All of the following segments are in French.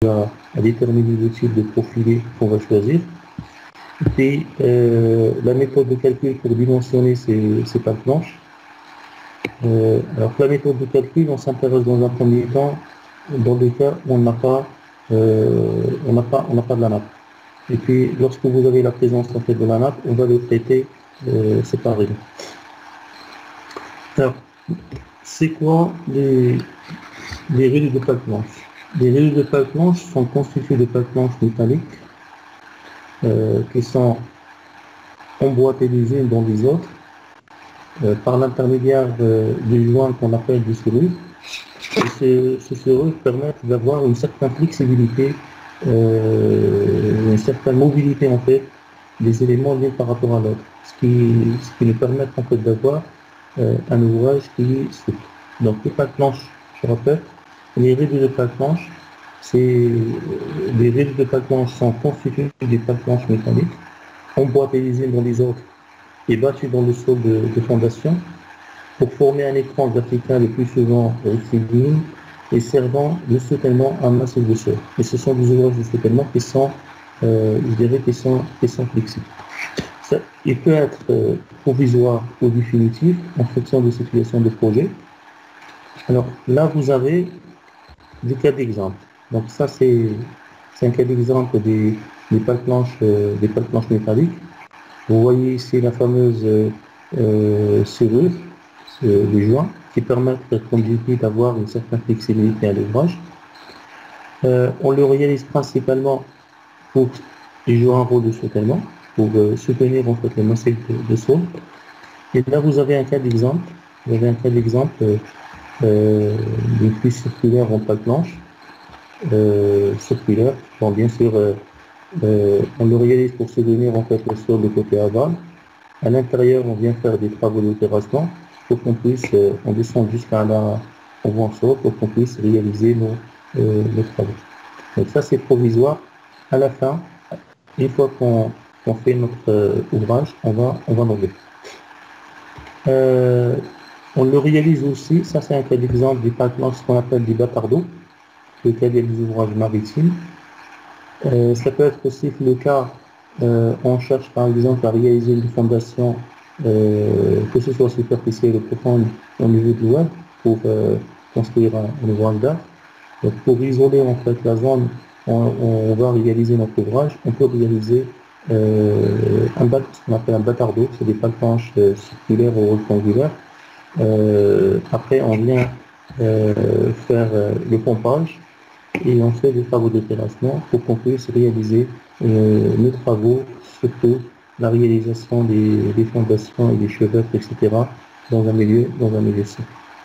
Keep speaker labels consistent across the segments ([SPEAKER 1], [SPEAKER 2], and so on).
[SPEAKER 1] à déterminer le type de profilé qu'on va choisir. Et puis, la méthode de calcul pour dimensionner ces pales planches. Alors, la méthode de calcul, on s'intéresse dans un premier temps dans des cas où on n'a pas de la nappe. Et puis, lorsque vous avez la présence en fait, de la nappe, on va le traiter séparément. Alors, c'est quoi les rilles de pales planches? Les rilles de pales planches sont constituées de pales planches métalliques qui sont emboîtées les unes dans les autres par l'intermédiaire du joint qu'on appelle du serrure. Et ces serrures permettent d'avoir une certaine flexibilité, une certaine mobilité en fait des éléments l'un par rapport à l'autre, ce qui nous permet en fait d'avoir un ouvrage qui est souple. Donc les pales planches, je répète, les rilles de pales planches, les rilles de pales planches sont constituées des pales planches métalliques, emboîtées les unes dans les autres et battues dans le sol de fondation pour former un écran vertical le plus souvent rectiligne et servant de soutènement à un massif de sol. Et ce sont des ouvrages de soutènement qui sont, je dirais, qui sont flexibles. Ça, il peut être provisoire ou définitif en fonction des situations de projet. Alors là, vous avez des cas d'exemple. Donc ça, c'est un cas d'exemple des pales planches métalliques. Vous voyez ici la fameuse serrure, les joints, qui permettent, comme je dis, d'avoir une certaine flexibilité à l'ouvrage. On le réalise principalement pour jouer un rôle de soutènement, pour soutenir en fait les massifs de sol. Et là, vous avez un cas d'exemple. Vous avez un cas d'exemple d'une cuisse circulaire en pale planche, circulaire. Bon, bien sûr, on le réalise pour soutenir en fait le sol du côté aval. À l'intérieur, on vient faire des travaux de terrassement pour qu'on puisse, on descend jusqu'à la convention pour qu'on puisse réaliser nos travaux. Donc ça, c'est provisoire. À la fin, une fois qu'on fait notre ouvrage, on va l'enlever. On le réalise aussi, ça c'est un cas d'exemple des pales planches, ce qu'on appelle des bâtardeaux, le cas des ouvrages maritimes. Ça peut être aussi le cas, on cherche par exemple à réaliser une fondation, que ce soit superficielle ou profonde au niveau du web, pour construire un ouvrage d'art. Donc pour isoler en fait la zone, on va réaliser notre ouvrage, on peut réaliser ce qu'on appelle un bâtardeau, c'est des pales planches circulaires ou rectangulaires. Après on vient faire le pompage et on fait des travaux de terrassement pour qu'on puisse réaliser nos travaux, surtout la réalisation des fondations et des chevêtres, etc. dans un milieu sain.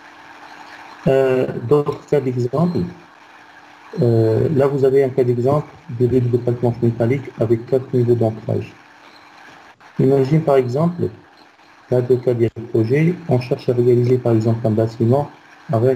[SPEAKER 1] D'autres cas d'exemple, là vous avez un cas d'exemple de rilles de pales planches métalliques avec 4 niveaux d'ancrage. Imagine par exemple, là deux cas de projet, on cherche à réaliser par exemple un bâtiment avec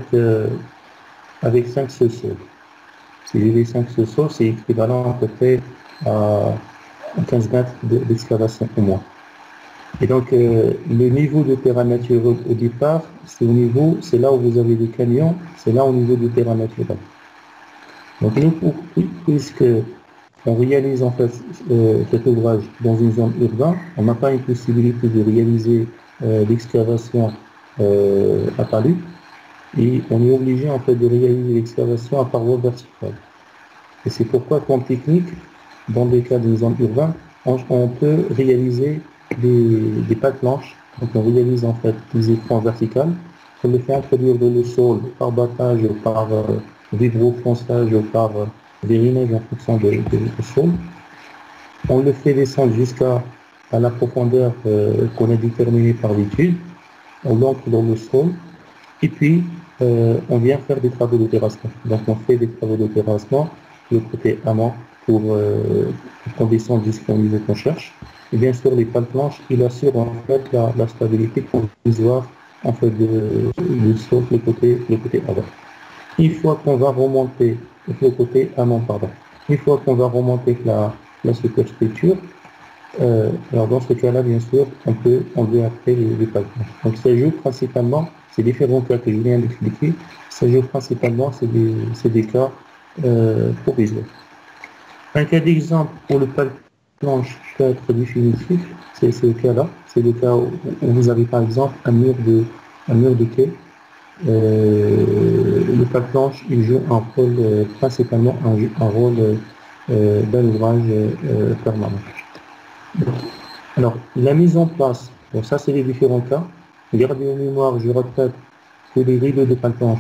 [SPEAKER 1] 5 sous-sols. Si j'ai les 5 sous-sols, c'est équivalent à peu près à 15 mètres d'excavation au moins. Et donc, le niveau de terrain naturel au départ, c'est là où vous avez des camions, c'est là au niveau du terrain naturel. Donc, nous, puisque on réalise en fait cet ouvrage dans une zone urbaine, on n'a pas une possibilité de réaliser l'excavation à talus, et on est obligé en fait de réaliser l'excavation à paroi verticale. Et c'est pourquoi, comme technique, dans le cas d'une zone urbaine, on peut réaliser des pales planches. Donc on réalise en fait des écrans verticales. On le fait introduire dans le sol par battage ou par vibrofonçage ou par vérinage en fonction du sol. On le fait descendre jusqu'à la profondeur qu'on a déterminée par l'étude. On l'entre dans le sol et puis on vient faire des travaux de terrassement. Donc on fait des travaux de terrassement le côté amont pour qu'on descende jusqu'au niveau qu'on cherche. Et bien sûr, les pales planches, il assure en fait la stabilité provisoire en fait du sol, le côté avant. Une fois qu'on va remonter le côté amont, une fois qu'on va remonter la superstructure, alors dans ce cas-là, bien sûr, on peut enlever après les pales planches. Donc ça joue principalement, ces différents cas que je viens d'expliquer, ça joue principalement, c'est des cas provisoire. Un cas d'exemple pour le pal planche peut être définitif, c'est ce cas-là. C'est le cas où vous avez par exemple un mur de quai. Le pal planche, il joue un rôle, principalement un rôle d'un ouvrage permanent. Alors, la mise en place, bon, ça c'est les différents cas. Gardez en mémoire, je répète, que les rideaux de pal planche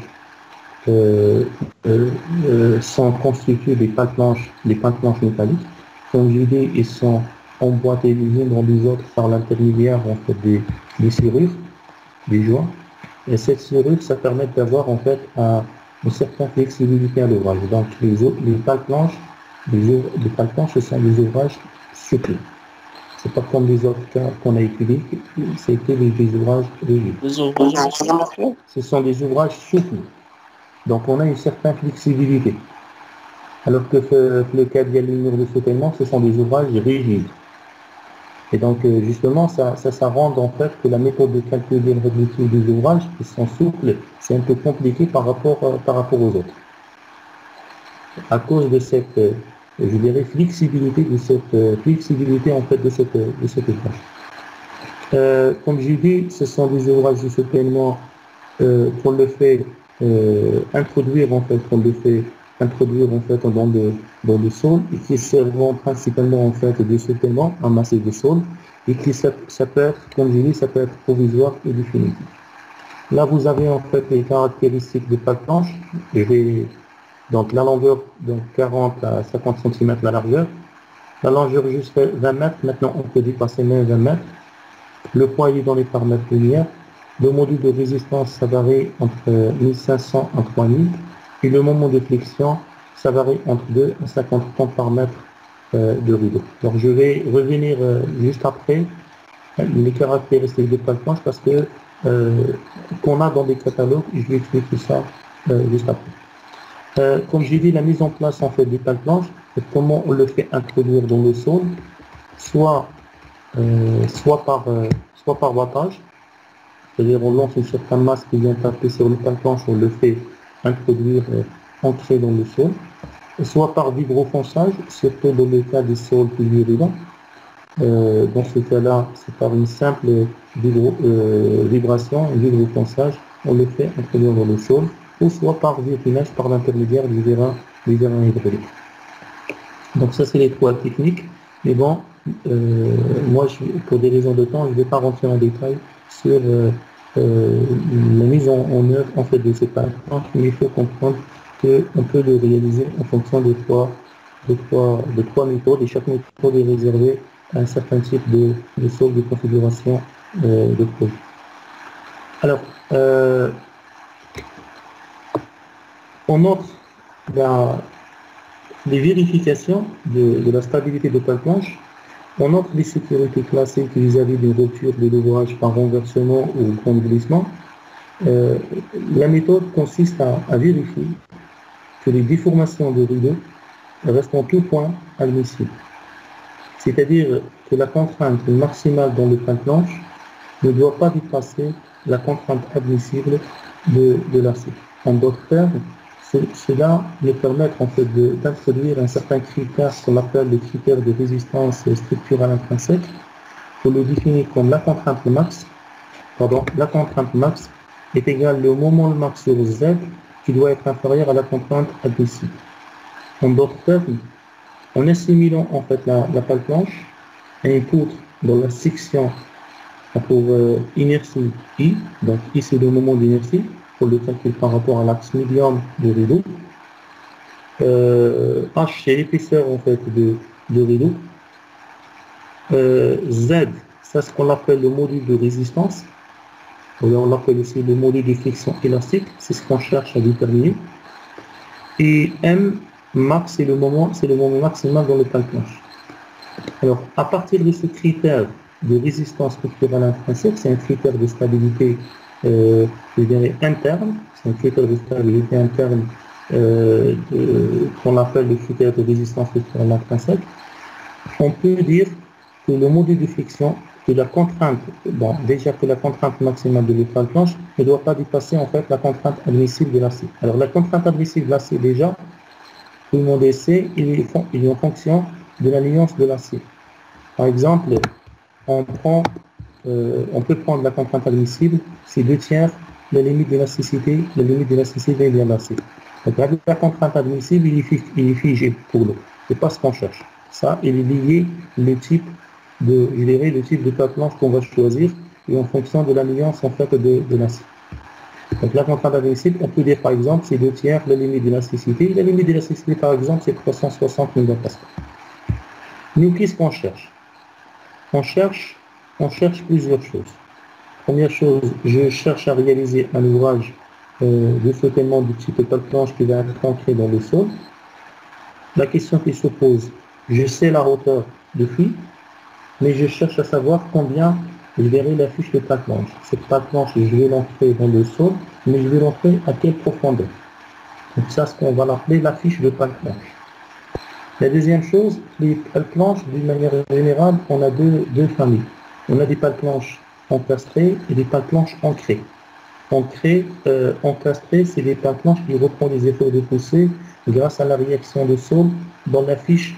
[SPEAKER 1] sont constitués des pales planches métalliques. Comme je dis, ils sont emboîtés les unes dans les autres par l'intermédiaire en fait des serrures, des joints. Et cette serrure, ça permet d'avoir en fait une certaine flexibilité à l'ouvrage. Donc les pales planches, ce sont des ouvrages souples. C'est pas comme les autres cas qu'on a étudiés, c'était des ouvrages rigides.
[SPEAKER 2] Les ouvrages
[SPEAKER 1] Ce sont des ouvrages souples. Donc on a une certaine flexibilité. Alors que le cas des murs de soutènement, ce sont des ouvrages rigides. Et donc justement, ça rend en fait que la méthode de calcul des révolutions des ouvrages qui sont souples, c'est un peu compliqué par rapport aux autres. À cause de cette, je dirais, flexibilité en fait de cet ouvrage. Comme j'ai dit, ce sont des ouvrages de soutènement qu'on le fait introduire en fait dans le sol et qui servent principalement en fait de soutènement, un massif de sol, et qui ça peut être, comme je dis, ça peut être provisoire et définitif. Là vous avez en fait les caractéristiques de pale planche. Donc la longueur, donc 40 à 50 cm la largeur, la longueur jusqu'à 20 mètres, maintenant on peut dépasser même 20 mètres, le poids est dans les paramètres linéaires. Le module de résistance, ça varie entre 1500 et 3000. Et le moment de flexion, ça varie entre 2 et 50 points par mètre de rideau. Donc je vais revenir juste après les caractéristiques de pale planche parce que qu'on a dans des catalogues, je vais expliquer ça juste après. Comme j'ai dit, la mise en place en fait des pales planches, comment on le fait introduire dans le sol, soit par wattage. C'est-à-dire on lance une certaine masse qui vient taper sur le pale planche, on le fait introduire, entrer dans le sol, soit par vibrofonçage, surtout dans le cas des sols pulvérisants. Dans ce cas-là, c'est par une simple vibration, un vibrofonçage, on le fait introduire dans le sol, ou soit par virginage par l'intermédiaire du vérin hydraulique. Donc ça c'est les trois techniques, mais bon, moi pour des raisons de temps, je ne vais pas rentrer en détail sur la mise en œuvre en fait de ces pales planches, mais il faut comprendre qu'on peut le réaliser en fonction de trois méthodes, et chaque méthode est réservée à un certain type de sol de configuration de projet. Alors, on note les vérifications de la stabilité de pale planche. On note les sécurités classiques vis-à-vis d'une rupture de l'ouvrage par renversement ou grand glissement. La méthode consiste à vérifier que les déformations de rideau restent en tout point admissibles. C'est-à-dire que la contrainte maximale dans le pale planche ne doit pas dépasser la contrainte admissible de l'acier. En d'autres termes, cela nous permet en fait d'introduire un certain critère qu'on appelle le critère de résistance structurelle intrinsèque, pour le définir comme la contrainte max est égale au moment max sur Z qui doit être inférieur à la contrainte admissible. En d'autres termes, en assimilant en fait la pale planche à une poutre dans la section pour inertie I, donc I c'est le moment d'inertie, pour le calcul par rapport à l'axe médium du rideau. H c'est l'épaisseur en fait de rideau. Z, c'est ce qu'on appelle le module de résistance. On l'appelle aussi le module de flexion élastique, c'est ce qu'on cherche à déterminer. Et M, max, c'est le moment maximal dans le pale planche. Alors, à partir de ce critère de résistance structurelle intrinsèque, c'est un critère de stabilité je dirais interne, c'est un critère de stabilité interne qu'on appelle le critère de résistance structurelle intrinsèque. On peut dire que le module de flexion, que la contrainte, déjà que la contrainte maximale de l'étoile planche ne doit pas dépasser en fait la contrainte admissible de l'acier. Alors la contrainte admissible de l'acier déjà, tout le monde sait, il est en fonction de l'alliance de l'acier. Par exemple, on peut prendre la contrainte admissible, c'est 2/3 la limite d'élasticité de l'acier. Donc avec la contrainte admissible, il est figé pour l'eau. C'est pas ce qu'on cherche. Ça, il est lié le type de pâte blanche qu'on va choisir et en fonction de l'alliance en fait de l'acier. Donc la contrainte admissible, on peut dire par exemple, c'est 2/3 la limite d'élasticité. La limite d'élasticité par exemple, c'est 360 MPa. Nous, qu'est-ce qu'on cherche? On cherche plusieurs choses. Première chose, je cherche à réaliser un ouvrage de soutènement du type pâte blanche qui va être ancré dans le sol. La question qui se pose, je sais la hauteur de fuite, mais je cherche à savoir combien je verrai la fiche de pâte blanche. Cette pâte blanche, je vais l'entrer dans le sol, mais je vais l'entrer à quelle profondeur? Donc ça, c'est ce qu'on va l'appeler la fiche de pâte blanche. La deuxième chose, les pâtes blanches, d'une manière générale, on a deux familles. On a des pâtes blanches encastrées et des pâtes blanches ancrées. Encastrées, c'est des pâtes blanches qui reprennent les efforts de poussée grâce à la réaction de sol dans la fiche.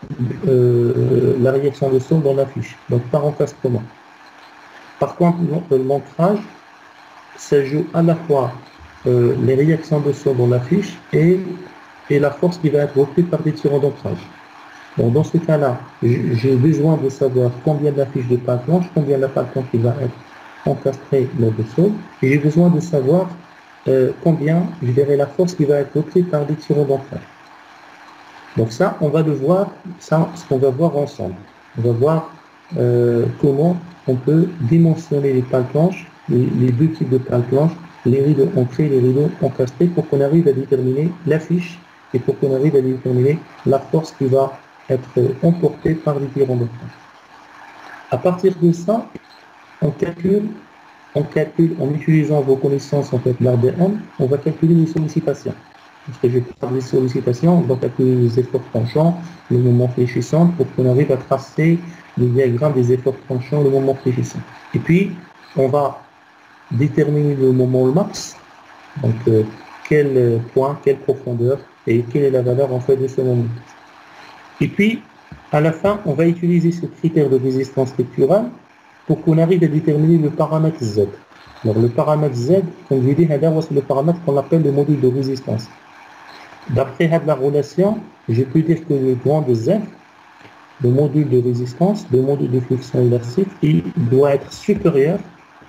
[SPEAKER 1] Donc par encastrement. Par contre, l'ancrage, ça joue à la fois les réactions de sol dans la fiche et la force qui va être reprise par des tirants d'ancrage. Donc dans ce cas-là, j'ai besoin de savoir combien de la fiche de pâte blanche, combien de la pâte blanche qui va être encastrée dans le sol, et j'ai besoin de savoir combien je verrai la force qui va être reprise par des tirants d'ancrage. Donc ça, on va devoir, ce qu'on va voir ensemble. On va voir comment on peut dimensionner les pâtes blanches, les deux types de pâtes blanches, les rideaux ancrés et les rideaux encastrés, pour qu'on arrive à déterminer la fiche et pour qu'on arrive à déterminer la force qui va être emportée par les tirants d'ancrage. À partir de ça, on calcule en utilisant vos connaissances en fait l'ARDM, on va calculer les sollicitations. Parce que je parle des sollicitations, on va calculer les efforts tranchants, le moment fléchissant, pour qu'on arrive à tracer le diagramme des efforts tranchants, le moment fléchissant. Et puis, on va déterminer le moment max, donc quel point, quelle profondeur, et quelle est la valeur en fait de ce moment. Et puis, à la fin, on va utiliser ce critère de résistance structurale pour qu'on arrive à déterminer le paramètre Z. Alors le paramètre Z, comme je l'ai dit, c'est le paramètre qu'on appelle le module de résistance. D'après la relation, je peux dire que le grand de Z, le module de résistance, le module de flexion élastique, il doit être supérieur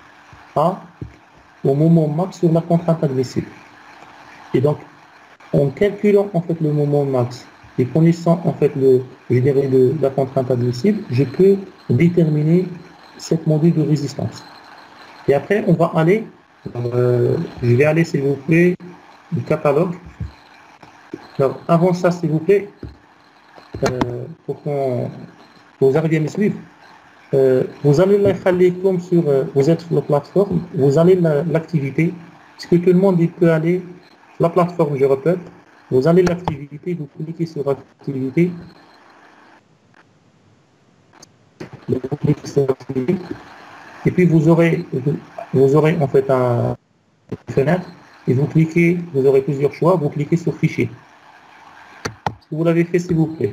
[SPEAKER 1] au moment max sur la contrainte admissible. Et donc, en calculant en fait le moment max et connaissant en fait la contrainte admissible, je peux déterminer cette module de résistance. Et après, on va aller, je vais aller s'il vous plaît, du catalogue. Alors, avant ça, s'il vous plaît, pour que vous arriviez à me suivre, vous allez aller comme sur, vous êtes sur la plateforme, vous allez l'activité. Est-ce que tout le monde peut aller sur la plateforme, je répète, vous allez l'activité, vous cliquez sur activité, et puis vous aurez en fait une fenêtre, et vous cliquez, vous aurez plusieurs choix, vous cliquez sur fichier. Est-ce que vous l'avez fait, s'il vous plaît?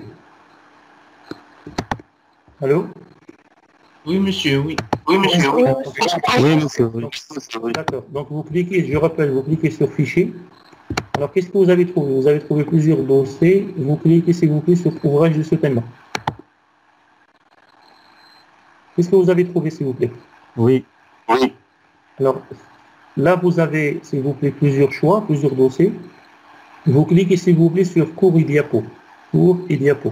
[SPEAKER 1] Allô?
[SPEAKER 2] Oui, monsieur, oui.
[SPEAKER 3] Oui, monsieur, oui. Oui, monsieur, oui.
[SPEAKER 1] D'accord. Donc, vous cliquez, je rappelle, vous cliquez sur fichier. Alors, qu'est-ce que vous avez trouvé? Vous avez trouvé plusieurs dossiers. Vous cliquez, s'il vous plaît, sur ouvrage de soutènement. Qu'est-ce que vous avez trouvé, s'il vous plaît?
[SPEAKER 3] Oui.
[SPEAKER 1] Oui. Alors, là, vous avez, s'il vous plaît, plusieurs choix, plusieurs dossiers. Vous cliquez, s'il vous plaît, sur cours et diapo. Cours et diapo.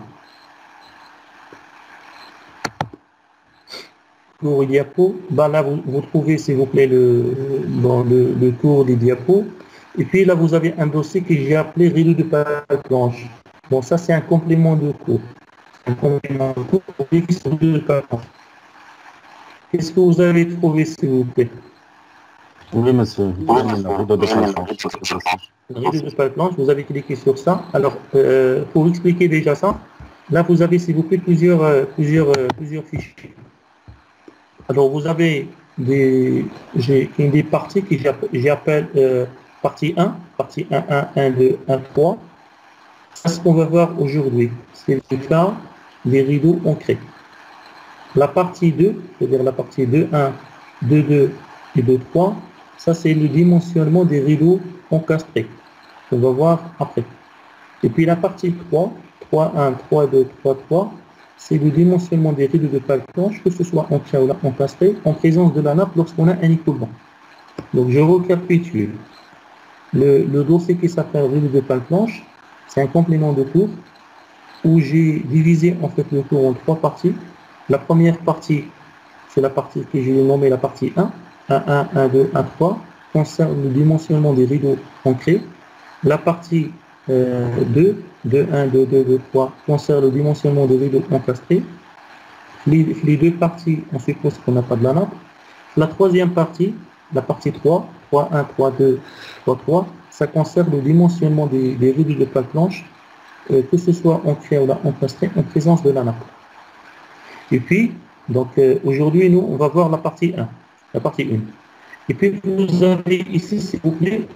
[SPEAKER 1] Cours et diapo. Ben là, vous trouvez, s'il vous plaît, le cours des diapos. Et puis là, vous avez un dossier que j'ai appelé rideau de pâte blanche. Bon, ça, c'est un complément de cours. Un complément de cours pour rideau de pâte blanche. Qu'est-ce que vous avez trouvé, s'il vous plaît?
[SPEAKER 3] Oui, monsieur.
[SPEAKER 1] Rideau de pâte blanche, vous avez cliqué sur ça. Alors, pour expliquer déjà ça, là, vous avez, s'il vous plaît, plusieurs fichiers. Alors, vous avez des parties que j'appelle partie 1, partie 1, 1, 1, 2, 1, 3. C'est ce qu'on va voir aujourd'hui. C'est le cas des rideaux ancrés. La partie 2, c'est-à-dire la partie 2.1, 2.2 et 2.3, ça c'est le dimensionnement des rideaux encastrés. On va voir après. Et puis la partie 3, 3.1, 3.2, 3.3, c'est le dimensionnement des rideaux de pale planche, que ce soit ancré ou encastré, en présence de la nappe lorsqu'on a un écoulement. Donc je récapitule. Le dossier qui s'appelle rideau de pale planche, c'est un complément de cours où j'ai divisé en fait le cours en 3 parties. La première partie, c'est la partie que j'ai nommée la partie 1, 1.1, 1.2, 1.3, concerne le dimensionnement des rideaux ancrés. La partie 2, 2.1, 2.2, 2.3, concerne le dimensionnement des rideaux encastrés. Les deux parties, on suppose qu'on n'a pas de la nappe. La troisième partie, la partie 3, 3.1, 3.2, 3.3, ça concerne le dimensionnement des rideaux de pale planche, que ce soit ancré ou encastré, en présence de la nappe. Et puis, donc aujourd'hui, nous, on va voir la partie 1, la partie 1. Et puis, vous avez ici, s'il vous plaît,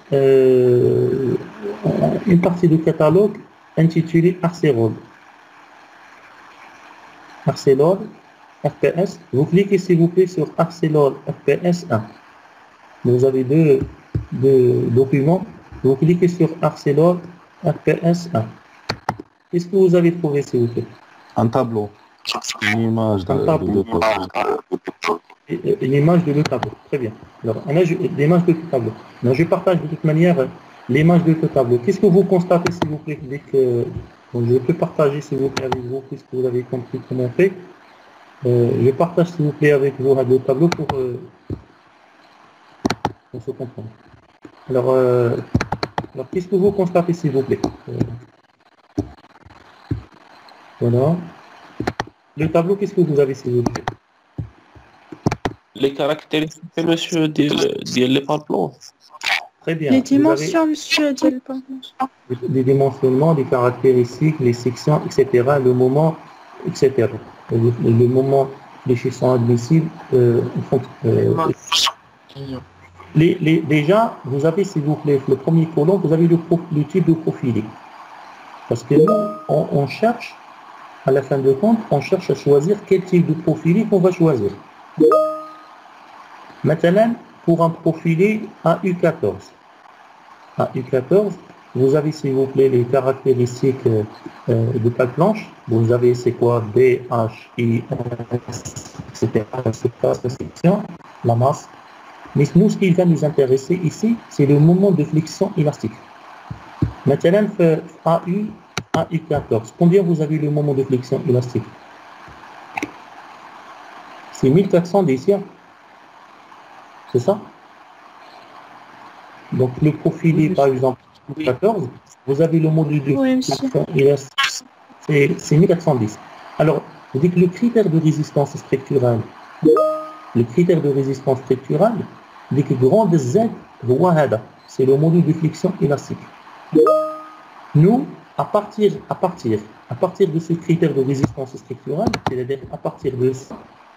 [SPEAKER 1] une partie du catalogue intitulée Arcelor. Arcelor, FPS. Vous cliquez, s'il vous plaît, sur Arcelor FPS 1. Vous avez deux documents. Vous cliquez sur Arcelor FPS 1. Qu'est-ce que vous avez trouvé, s'il vous plaît?
[SPEAKER 3] Un tableau. Une image de tableau.
[SPEAKER 1] L'image de le tableau. Très bien. Alors, l'image de ce tableau. Donc, je partage de toute manière l'image de ce tableau. Qu'est-ce que vous constatez, s'il vous plaît, dès que donc, je peux partager, s'il vous plaît, avec vous, puisque vous avez compris comment on fait. Je partage, s'il vous plaît, avec vous le tableau pour se comprendre. Alors, qu'est-ce que vous constatez, s'il vous plaît? Voilà. Le tableau, qu'est-ce que vous avez, s'il vous plaît?
[SPEAKER 2] Les caractéristiques, monsieur, des pale-planches.
[SPEAKER 1] Très bien.
[SPEAKER 4] Les dimensions, monsieur,
[SPEAKER 1] les dimensionnements, les caractéristiques, les sections, etc., le moment, etc. Le moment fléchissant admissible. Déjà, vous avez, s'il vous plaît, le premier colon, vous avez le type de profilé. Parce que nous, on cherche, à la fin de compte, on cherche à choisir quel type de profilé qu'on va choisir. Maintenant, pour un profilé AU14. AU14, vous avez, s'il vous plaît, les caractéristiques de pale planche. Vous avez, c'est quoi? B, H, I, S, etc. La section, la masse. Mais nous, ce qui va nous intéresser ici, c'est le moment de flexion élastique. Maintenant, AU14. Combien vous avez le moment de flexion élastique? C'est 1410. C'est ça? Donc, le profilé, par exemple, 14, vous avez le module de flexion élastique, c'est 1410. Alors, vous dites que le critère de résistance structurelle, dit que grande Z, c'est le module de flexion élastique. Nous, à partir de ce critère de résistance structurelle, c'est-à-dire à partir de ça,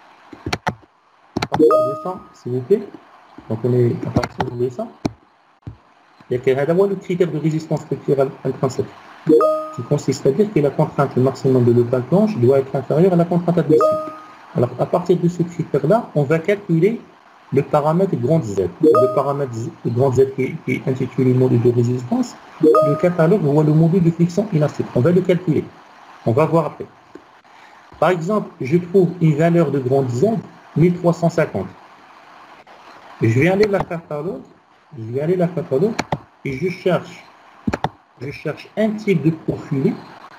[SPEAKER 1] s'il vous plaît, donc on est à partir de ça, il y a le critère de résistance structurelle intrinsèque, qui consiste à dire que la contrainte maximum de la planche doit être inférieure à la contrainte admissible. Alors, à partir de ce critère-là, on va calculer le paramètre grande Z. Le paramètre grande Z qui est intitulé module de résistance, le catalogue voit le module de flexion élastique. On va le calculer. On va voir après. Par exemple, je trouve une valeur de grande Z, 1350. Je vais aller à la catalogue, et je cherche un type de profilé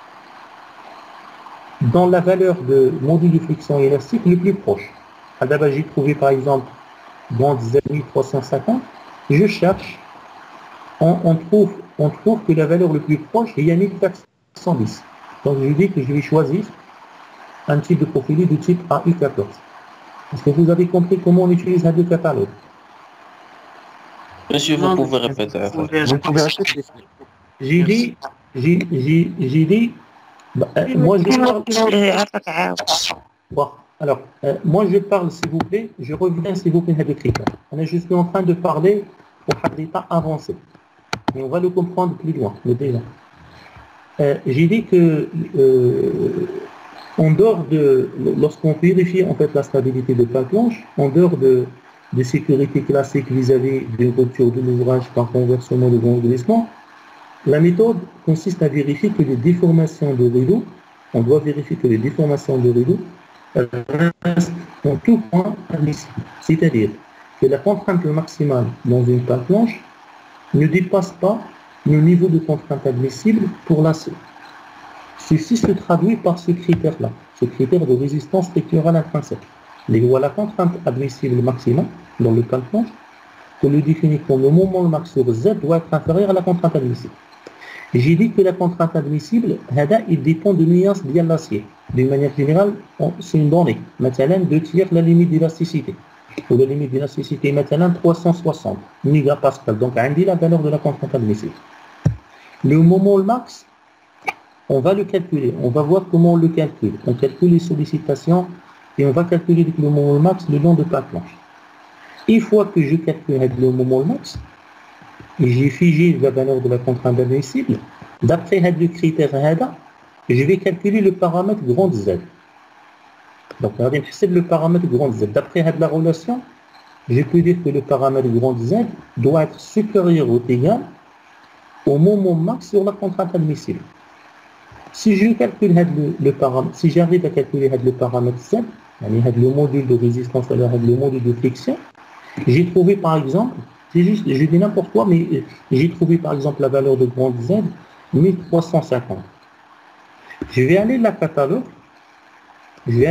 [SPEAKER 1] dans la valeur de module de flexion élastique le plus proche. D'abord, j'ai trouvé par exemple grande Z 1350. Je cherche, on trouve que la valeur le plus proche est à 1410. Donc je dis que je vais choisir un type de profilé du type AU14. Est-ce que vous avez compris comment on utilise les deux catalogues?
[SPEAKER 2] Monsieur, vous pouvez répéter.
[SPEAKER 1] J'ai dit, moi je parle. Bon, alors, moi je parle, s'il vous plaît, je reviens, s'il vous plaît, à des critères. Je suis en train de parler au haditha avancé. Mais on va le comprendre plus loin, mais déjà. j'ai dit que en dehors de, lorsqu'on vérifie en fait la stabilité de pale planche, en dehors de sécurité classique vis-à-vis d'une rupture de l'ouvrage par renversement de grand glissement, la méthode consiste à vérifier que les déformations de rideau, on doit vérifier que les déformations de rideau restent en tout point admissibles. C'est-à-dire que la contrainte maximale dans une pale planche ne dépasse pas le niveau de contrainte admissible pour l'acier. Ceci se traduit par ce critère-là, ce critère de résistance structurelle intrinsèque. La contrainte admissible maximale dans le pale planche, que le définit comme le moment max sur Z doit être inférieur à la contrainte admissible. J'ai dit que la contrainte admissible, il dépend de nuances de l'acier. D'une manière générale, c'est une donnée. Maintenant, 2/3 la limite d'élasticité. Ou la limite d'élasticité, maintenant 360 mégapascal. Donc, on dit la valeur de la contrainte admissible. Le moment max, on va le calculer. On va voir comment on le calcule. On calcule les sollicitations et on va calculer le moment max le long de pale planche. Une fois que je calcule le moment max, et j'ai figé la valeur de la contrainte admissible, d'après le critère je vais calculer le paramètre grand Z. Donc, on va le paramètre grand Z. D'après la relation, je peux dire que le paramètre grand Z doit être supérieur ou égal au moment max sur la contrainte admissible. Si je calcule le paramètre, si j'arrive à calculer le paramètre Z, le module de résistance, le module de flexion, j'ai trouvé par exemple, je dis n'importe quoi, mais j'ai trouvé par exemple la valeur de grand Z 1350. Je vais aller dans le catalogue, et je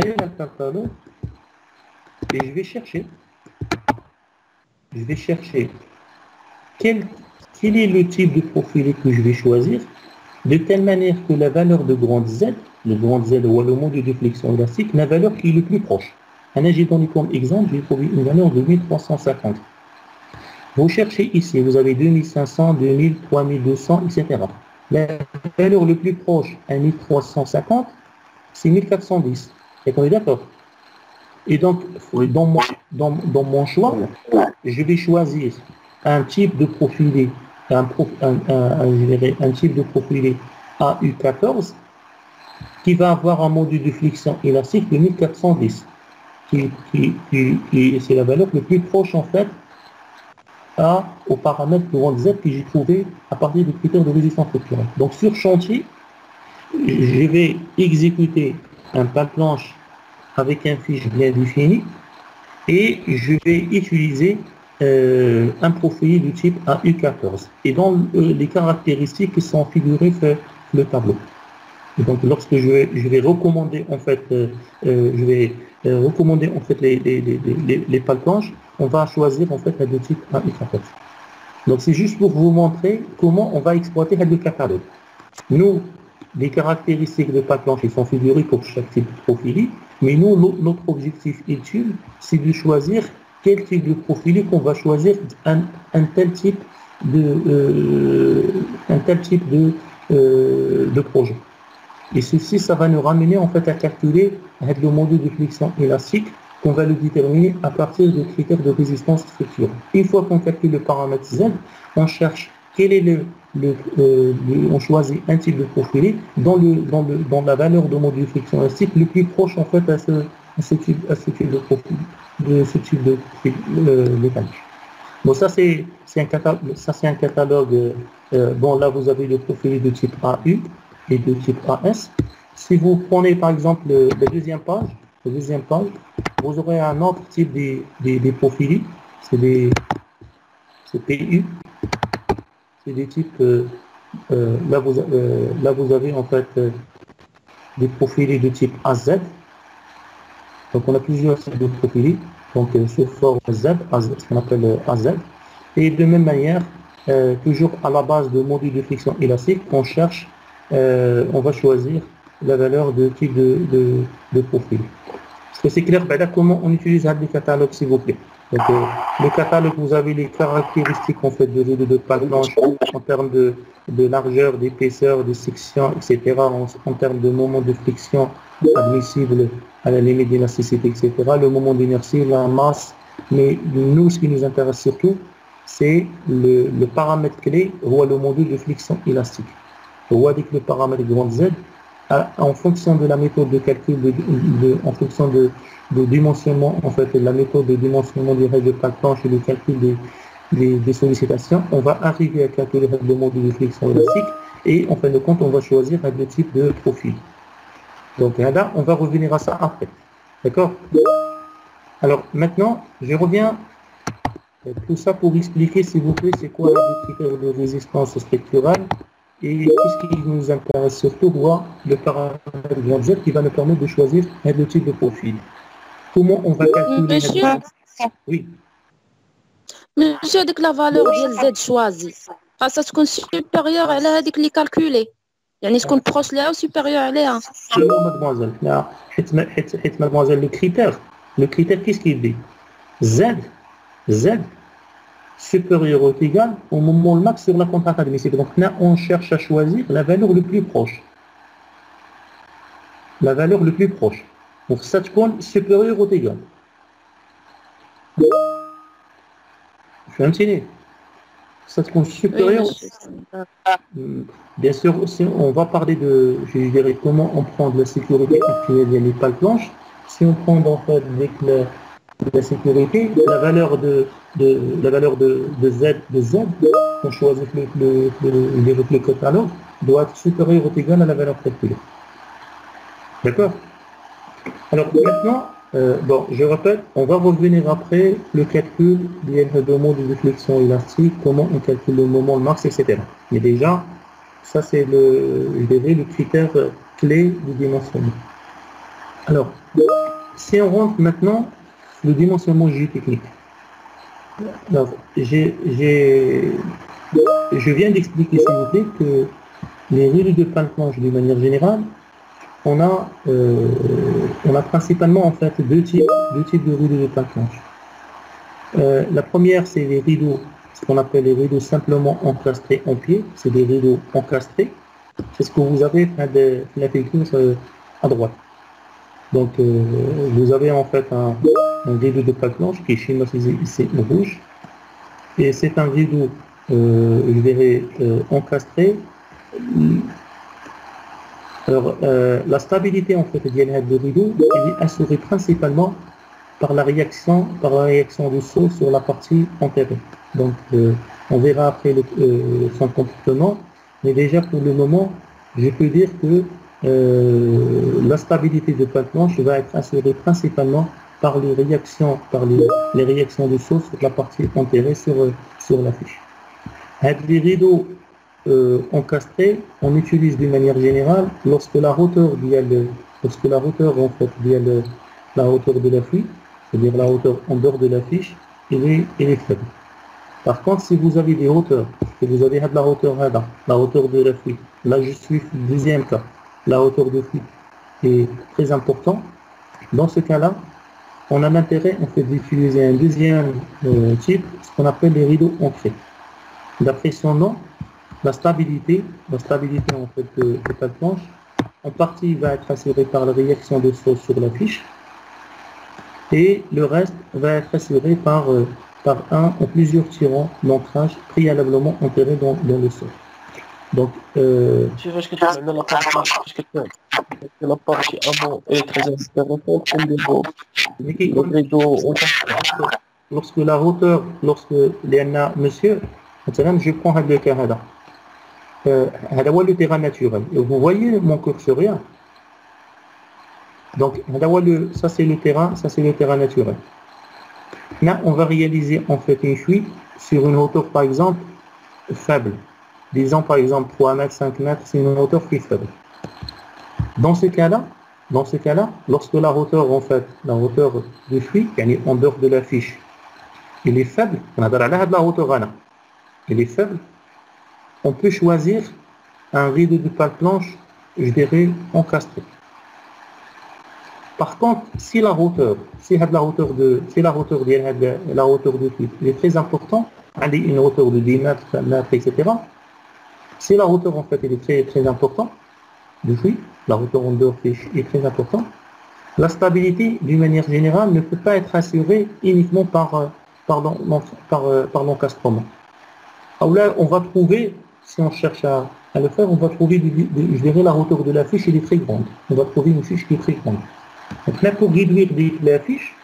[SPEAKER 1] vais chercher quel est le type de profil que je vais choisir, de telle manière que la valeur de grand Z, le grand Z ou le module de flexion élastique, la valeur qui est le plus proche. J'ai donné comme exemple, j'ai trouvé une valeur de 1350. Vous cherchez ici, vous avez 2500, 2000, 3200, etc. La valeur le plus proche à 1350, c'est 1410. Et on est d'accord? Et donc, dans mon choix, je vais choisir un type de profilé, un type de profilé AU14 qui va avoir un module de flexion élastique de 1410. C'est la valeur le plus proche en fait au paramètre grand Z que j'ai trouvé à partir du critère de résistance structurelle. Donc sur chantier, je vais exécuter un pale planche avec un fiche bien défini et je vais utiliser un profil du type AU14 et dans les caractéristiques qui sont figurées sur le tableau. Et donc lorsque je vais recommander en fait les pales planches, on va choisir en fait le type AU14. Donc c'est juste pour vous montrer comment on va exploiter le catalogue. Nous, les caractéristiques de pale planche sont figurées pour chaque type de profil, mais nous, notre objectif étude, c'est de choisir quel type de profil qu'on va choisir un tel type de projet. Et ceci, ça va nous ramener en fait à calculer le module de flexion élastique qu'on va le déterminer à partir de critères de résistance structurelle. Une fois qu'on calcule le paramètre Z, on cherche quel est on choisit un type de profilé dans la valeur de module de flexion élastique le plus proche en fait à ce type de profil, mécanique. Bon, ça c'est un catalogue. Bon, là vous avez le profilé de type AU et de type AS. Si vous prenez par exemple la deuxième page, vous aurez un autre type des profilés, c'est PU. C'est des types, là vous avez en fait des profilés de type AZ. Donc on a plusieurs types de profilés, donc sous forme Z, ce qu'on appelle AZ. Et de même manière, toujours à la base de module de flexion élastique, on cherche, on va choisir la valeur de type de profil. Est-ce que c'est clair? Ben là, comment on utilise le catalogue, s'il vous plaît? Donc, le catalogue, vous avez les caractéristiques en fait de pale planche en termes de largeur, d'épaisseur, de section, etc. En termes de moment de flexion admissible à la limite d'élasticité, etc. Le moment d'inertie, la masse. Mais nous, ce qui nous intéresse surtout, c'est le paramètre clé ou le module de flexion élastique. ou avec le paramètre grand Z, en fonction de la méthode de calcul, en fonction de dimensionnement, en fait, la méthode de dimensionnement des règles de planche et le calcul des sollicitations, on va arriver à calculer le module de flexion élastique et en fin de compte, on va choisir le type de profil. Donc là, on va revenir à ça après. D'accord? Alors maintenant, je reviens tout ça pour expliquer, s'il vous plaît, c'est quoi le critère de résistance structurale et qu'est-ce qui nous intéresse surtout, voir le paramètre grand Z qui va nous permettre de choisir le type de profil. Comment on va calculer Oui.
[SPEAKER 4] Monsieur, avec la valeur de Z choisie, ça تكون supérieure à هذيك اللي calculée. يعني تكون proche لها ou supérieure عليها.
[SPEAKER 1] Mademoiselle, حيت mademoiselle, le critère qu'est-ce qu'il dit? Z supérieur ou égal au moment max sur la contrainte admissible. Donc là, on cherche à choisir la valeur le plus proche. La valeur le plus proche. Donc ça تكون supérieur ou égal. فهمتيني؟ Ça تكون supérieur. Bien sûr, aussi, on va parler de, je dirais, comment on prend de la sécurité actuelle des pales planches. Si on prend en fait avec la sécurité, la valeur de Z, on choisit le catalogue, doit être supérieur ou égal à la valeur calculée. D'accord? Alors maintenant, je répète, on va revenir après le calcul de module de flexion élastique, comment on calcule le moment, le max, etc. Mais déjà, ça c'est le critère clé du dimensionnement. Alors, si on rentre maintenant le dimensionnement géotechnique. Alors, je viens d'expliquer, s'il vous plaît, que les rideaux de pale planche, d'une manière générale, on a principalement en fait deux types de rideaux de pale planche. La première, c'est les rideaux, ce qu'on appelle les rideaux simplement encastrés en pied. C'est des rideaux encastrés. C'est ce que vous avez la figure à droite. Donc, vous avez en fait un rideau de pale planche qui est schématisé ici en rouge. Et c'est un rideau, je dirais, encastré. Alors, la stabilité en fait de rideau est assurée principalement par la réaction du sol sur la partie antérieure. Donc, on verra après son comportement. Mais déjà, pour le moment, je peux dire que la stabilité de pale planche va être assurée principalement par les réactions du sol sur la partie antérieure sur la fiche. Avec les rideaux encastrés, on utilise d'une manière générale lorsque la hauteur en fait la hauteur de la fuite, c'est-à-dire la hauteur en dehors de la fiche, elle est faible. Par contre, si vous avez des hauteurs, si vous avez la hauteur de la fuite, là je suis deuxième cas, la hauteur de fuite est très importante. Dans ce cas-là, on a l'intérêt en fait d'utiliser un deuxième type, ce qu'on appelle les rideaux ancrés. D'après son nom, la stabilité en fait de pale planche, en partie va être assurée par la réaction de sol sur la fiche, et le reste va être assuré par un ou plusieurs tirants d'ancrage préalablement enterrés dans le sol. Donc,
[SPEAKER 2] la partie avant est très intéressante
[SPEAKER 1] lorsque la hauteur, monsieur, je prends le cas là. Le terrain naturel. Et vous voyez mon curseur là. Donc, ça c'est le terrain naturel. Là, on va réaliser en fait une fuite sur une hauteur par exemple faible. Disons par exemple 3 mètres, 5 mètres, c'est une hauteur qui est faible. Dans ce cas-là, lorsque la hauteur de fuite, en dehors de la fiche, elle est faible, on peut choisir un rideau de pale planche, je dirais, encastré. Par contre, si la hauteur de fuite est très importante, une hauteur de 10 mètres, 20 mètres, etc. Si la hauteur en fait elle est très très importante de fuite, la hauteur en dehors est très importante, la stabilité d'une manière générale ne peut pas être assurée uniquement par l'encastrement. Alors là, on va trouver, si on cherche à le faire, on va trouver, je dirais, la hauteur de la fiche, elle est très grande. On va trouver une fiche qui est très grande. Donc là, pour réduire la fiche,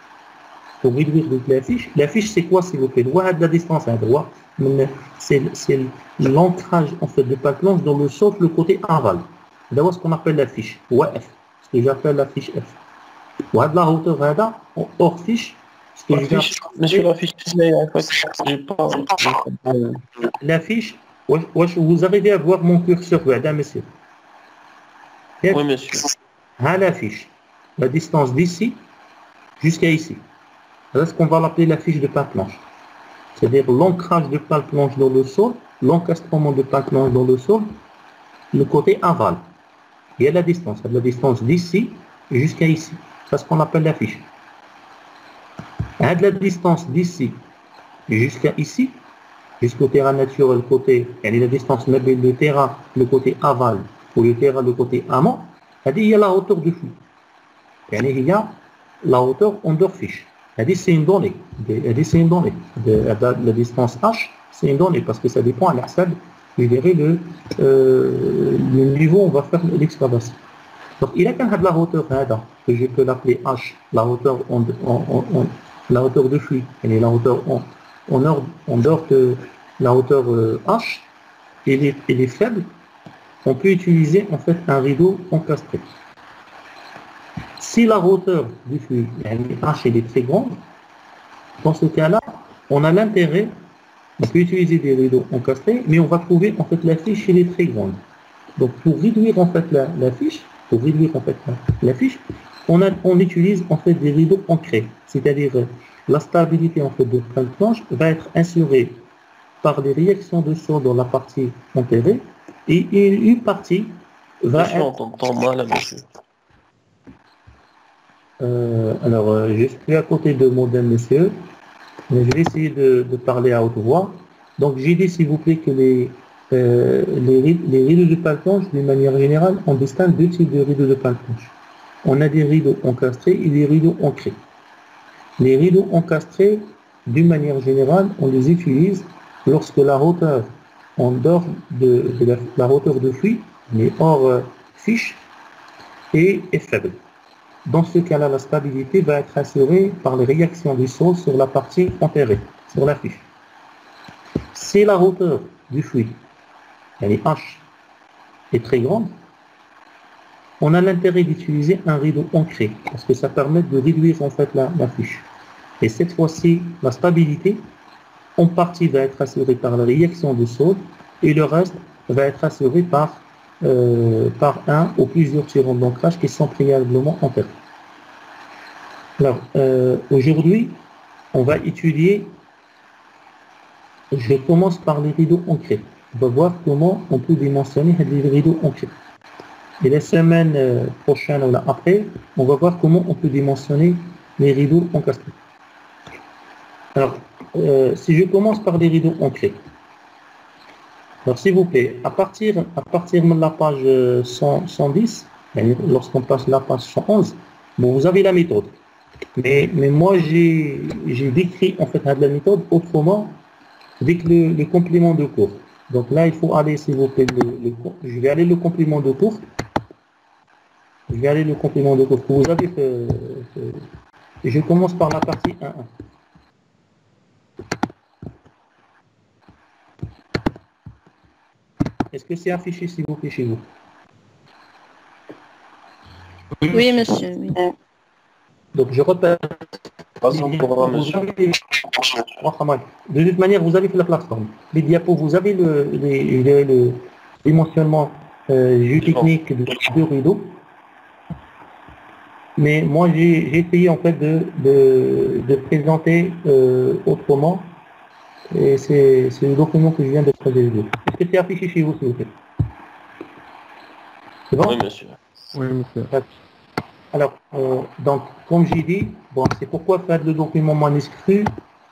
[SPEAKER 1] la fiche c'est quoi, s'il vous plaît? La distance à droite, c'est l'ancrage en fait de pale planche dans le sol, le côté aval. D'abord, ce qu'on appelle la fiche, F, ce que j'appelle la fiche F. La hauteur hors fiche, ce que
[SPEAKER 2] Monsieur, la fiche, j'ai pas...
[SPEAKER 1] La fiche, vous arrivez à voir mon curseur, monsieur?
[SPEAKER 2] Oui, monsieur.
[SPEAKER 1] À la fiche, la distance d'ici jusqu'à ici. C'est ce qu'on va l'appeler la fiche de pale planche. C'est-à-dire l'ancrage de pale planche dans le sol, l'encastrement de pale planche dans le sol, le côté aval. Il y a la distance d'ici jusqu'à ici. C'est ce qu'on appelle la fiche. À la distance d'ici jusqu'à ici, jusqu'au terrain naturel, côté, et la distance le terrain, le côté aval, ou le terrain, le côté amont, il y a la hauteur du flux. Il y a la hauteur en dehors fiche. C'est une donnée. La distance H, c'est une donnée parce que ça dépend à l'axal, je dirais, le niveau où on va faire l'excavation. Donc, il y a quand même la hauteur que je peux l'appeler H, la hauteur la hauteur de flux, et la hauteur en dehors de la hauteur H, elle est faible. On peut utiliser en fait un rideau encastré. Si la hauteur du flux H est très grande, dans ce cas-là, on a l'intérêt, on peut utiliser des rideaux encastrés, mais on va trouver en fait la fiche, elle est très grande. Donc pour réduire en fait la fiche, on utilise en fait des rideaux ancrés, c'est-à-dire la stabilité en fait de pale planche va être assurée par des réactions de sol dans la partie enterrée et une partie va être...
[SPEAKER 2] On entend mal, monsieur.
[SPEAKER 1] Je suis à côté de modem, monsieur, mais je vais essayer de parler à haute voix. Donc j'ai dit s'il vous plaît que les rideaux de pale planche, d'une manière générale, on distingue deux types de rideaux de pale planche. On a des rideaux encastrés et des rideaux ancrés. Les rideaux encastrés, d'une manière générale, on les utilise lorsque la hauteur en dehors de la hauteur de flux, mais hors fiche, est faible. Dans ce cas-là, la stabilité va être assurée par les réactions du sol sur la partie enterrée, sur la fiche. Si la hauteur du flux, H, est très grande, on a l'intérêt d'utiliser un rideau ancré, parce que ça permet de réduire en fait la fiche. Et cette fois-ci, la stabilité, en partie, va être assurée par la réaction du sol, et le reste va être assuré par un ou plusieurs tirants d'ancrage qui sont préalablement enterrés. Alors, aujourd'hui, on va étudier, je commence par les rideaux ancrés. On va voir comment on peut dimensionner les rideaux ancrés. Et la semaine prochaine ou après, on va voir comment on peut dimensionner les rideaux encastrés. Alors, si je commence par les rideaux ancrés, alors s'il vous plaît, à partir de la page 110, lorsqu'on passe la page 111, bon, vous avez la méthode. Mais moi, j'ai décrit en fait la méthode autrement avec le complément de cours. Donc là, il faut aller, s'il vous plaît, je vais aller le complément de cours. que vous avez fait. Et je commence par la partie 1.1. Est-ce que c'est affiché, s'il vous plaît, chez vous?
[SPEAKER 4] Oui, monsieur. Oui.
[SPEAKER 1] Donc, je répète. De toute manière, vous avez fait la plateforme. Les diapos, vous avez le dimensionnement géotechnique de rideau. Mais moi, j'ai essayé en fait de présenter autrement. Et c'est le document que je viens de présenter. Est-ce que c'est affiché chez vous, s'il vous plaît? C'est bon?
[SPEAKER 2] Oui, monsieur.
[SPEAKER 3] Oui, monsieur.
[SPEAKER 1] Alors, donc, comme j'ai dit, bon, c'est pourquoi faire le document manuscrit.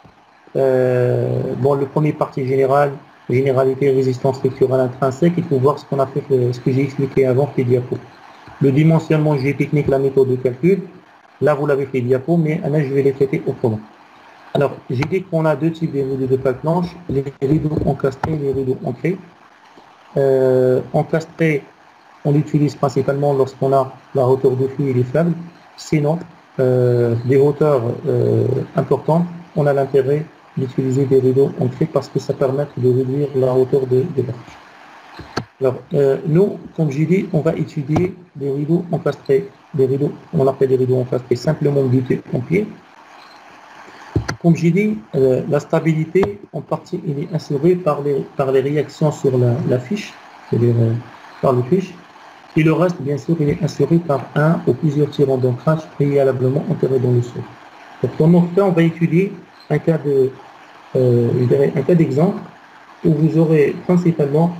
[SPEAKER 1] Le premier partie générale, généralité, résistance structurelle intrinsèque, il faut voir ce qu'on a fait, ce que j'ai expliqué avant, les diapos. Le dimensionnement géotechnique, la méthode de calcul, là vous l'avez fait diapo, mais là je vais les traiter autrement. Alors, j'ai dit qu'on a deux types de rideaux de pale planche, les rideaux encastrés et les rideaux ancrés. encastré, on l'utilise principalement lorsqu'on a la hauteur de flux est faible. Sinon, des hauteurs importantes, on a l'intérêt d'utiliser des rideaux ancrés parce que ça permet de réduire la hauteur de l'arche. Alors, nous, comme j'ai dit, on va étudier des rideaux encastrés, des rideaux, on appelle des rideaux encastrés simplement butés en pied. Comme j'ai dit, la stabilité, en partie, il est assurée par les réactions sur la fiche, c'est-à-dire par le fiche. Et le reste, bien sûr, il est assuré par un ou plusieurs tirants d'ancrage préalablement enterrés dans le sol. Donc, dans notre cas, on va étudier un cas d'exemple où vous aurez principalement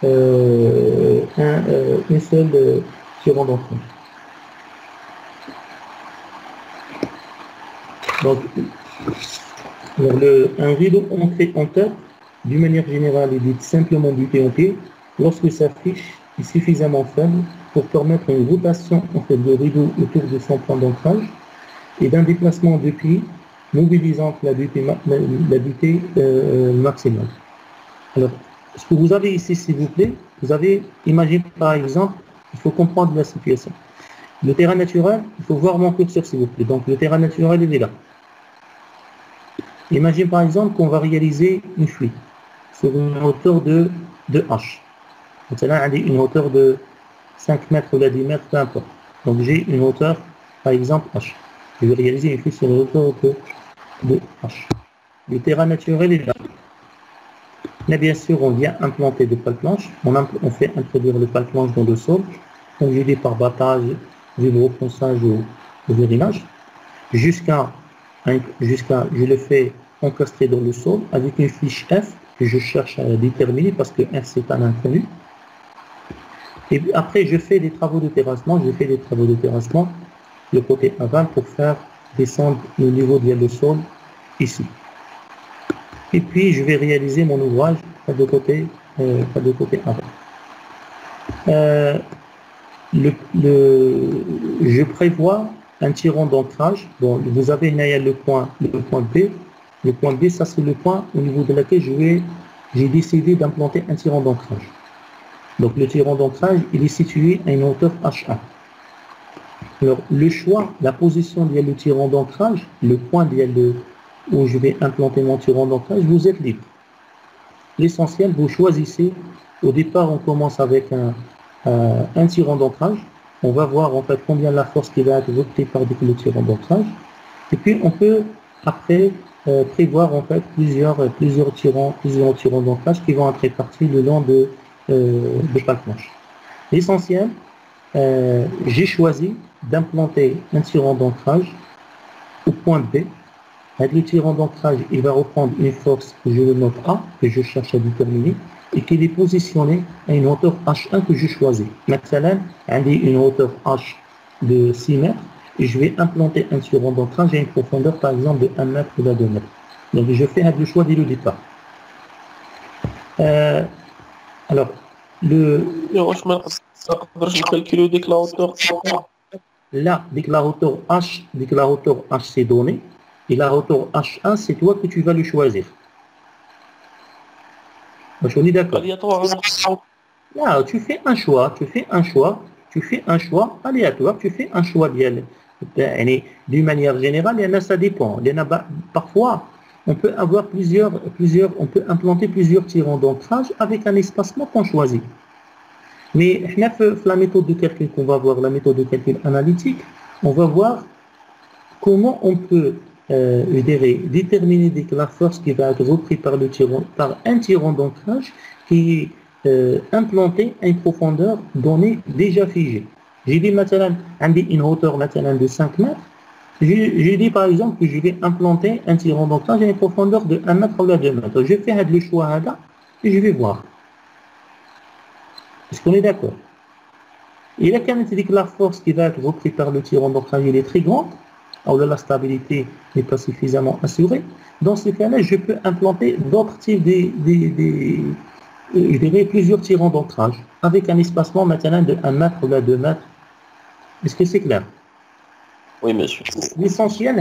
[SPEAKER 1] une seule tirant d'ancrage. Donc, un rideau ancré en tête, d'une manière générale, il est simplement buté en pied lorsque sa fiche est suffisamment faible pour permettre une rotation en fait, de rideau autour de son point d'ancrage et d'un déplacement de pied mobilisant la butée maximale. Alors, ce que vous avez ici, s'il vous plaît, vous avez, imaginez par exemple, il faut comprendre la situation. Le terrain naturel, il faut voir mon curseur, s'il vous plaît. Donc, le terrain naturel, il est là. Imagine par exemple qu'on va réaliser une fuite sur une hauteur de H. Donc là, on a une hauteur de 5 mètres ou 10 mètres, peu importe. Donc j'ai une hauteur, par exemple, H. Je vais réaliser une fuite sur une hauteur de H. Le terrain naturel est là. Là, bien sûr, on vient implanter des pales planches. On fait introduire le pale planche dans le sol. Comme je dis, par battage, vibroponçage ou vérinage. Jusqu'à, je le fais encastrer dans le sol avec une fiche F que je cherche à déterminer parce que F c'est un inconnu. Et puis après, je fais des travaux de terrassement. Le côté aval pour faire descendre le niveau du sol ici. Et puis, je vais réaliser mon ouvrage pas de côté aval. Je prévois un tirant d'ancrage. Bon, vous avez le point B. Le point B, ça c'est le point au niveau de laquelle j'ai décidé d'implanter un tirant d'ancrage. Donc le tirant d'ancrage, il est situé à une hauteur H1. Alors le choix, la position du tirant d'ancrage, le point où je vais implanter mon tirant d'ancrage, vous êtes libre. L'essentiel, vous choisissez. Au départ, on commence avec un tirant d'ancrage. On va voir en fait combien la force qui va être votée par le tirant d'ancrage. Et puis on peut après prévoir en fait plusieurs tirants d'ancrage qui vont être répartis le long de pale planche. L'essentiel, j'ai choisi d'implanter un tirant d'ancrage au point B. Avec le tirant d'ancrage, il va reprendre une force que je note A, que je cherche à déterminer, et qu'il est positionné à une hauteur H1 que je choisis. Maintenant, j'ai une hauteur H de 6 mètres, et je vais implanter un tirant d'ancrage à une profondeur par exemple de 1 mètre ou de 2 mètres. Donc je fais le choix dès le départ. Alors, là, dès que la hauteur H c'est donné, et la hauteur H1, c'est toi que tu vas le choisir. Je suis d'accord. Là, tu fais un choix aléatoire, tu fais un choix d'une manière générale, et là, ça dépend. Parfois, on peut implanter plusieurs tirants d'ancrage avec un espacement qu'on choisit. Mais la méthode de calcul qu'on va voir, la méthode de calcul analytique, on va voir comment on peut déterminer la force qui va être reprise par un tirant d'ancrage qui est implanté à une profondeur donnée déjà figée. J'ai dit maintenant, une hauteur de 5 mètres. J'ai dit par exemple que je vais implanter un tirant d'ancrage à une profondeur de 1 mètre ou 2 mètres. Je fais le choix là et je vais voir. Est-ce qu'on est d'accord? Et là, quand on dit que la force qui va être reprise par le tirant d'ancrage est très grande, alors là, la stabilité n'est pas suffisamment assurée. Dans ce cas-là, je peux implanter d'autres types plusieurs tirants d'ancrage avec un espacement maintenant de 1 mètre ou 2 mètres. Est-ce que c'est clair?
[SPEAKER 2] Oui, monsieur.
[SPEAKER 1] L'essentiel,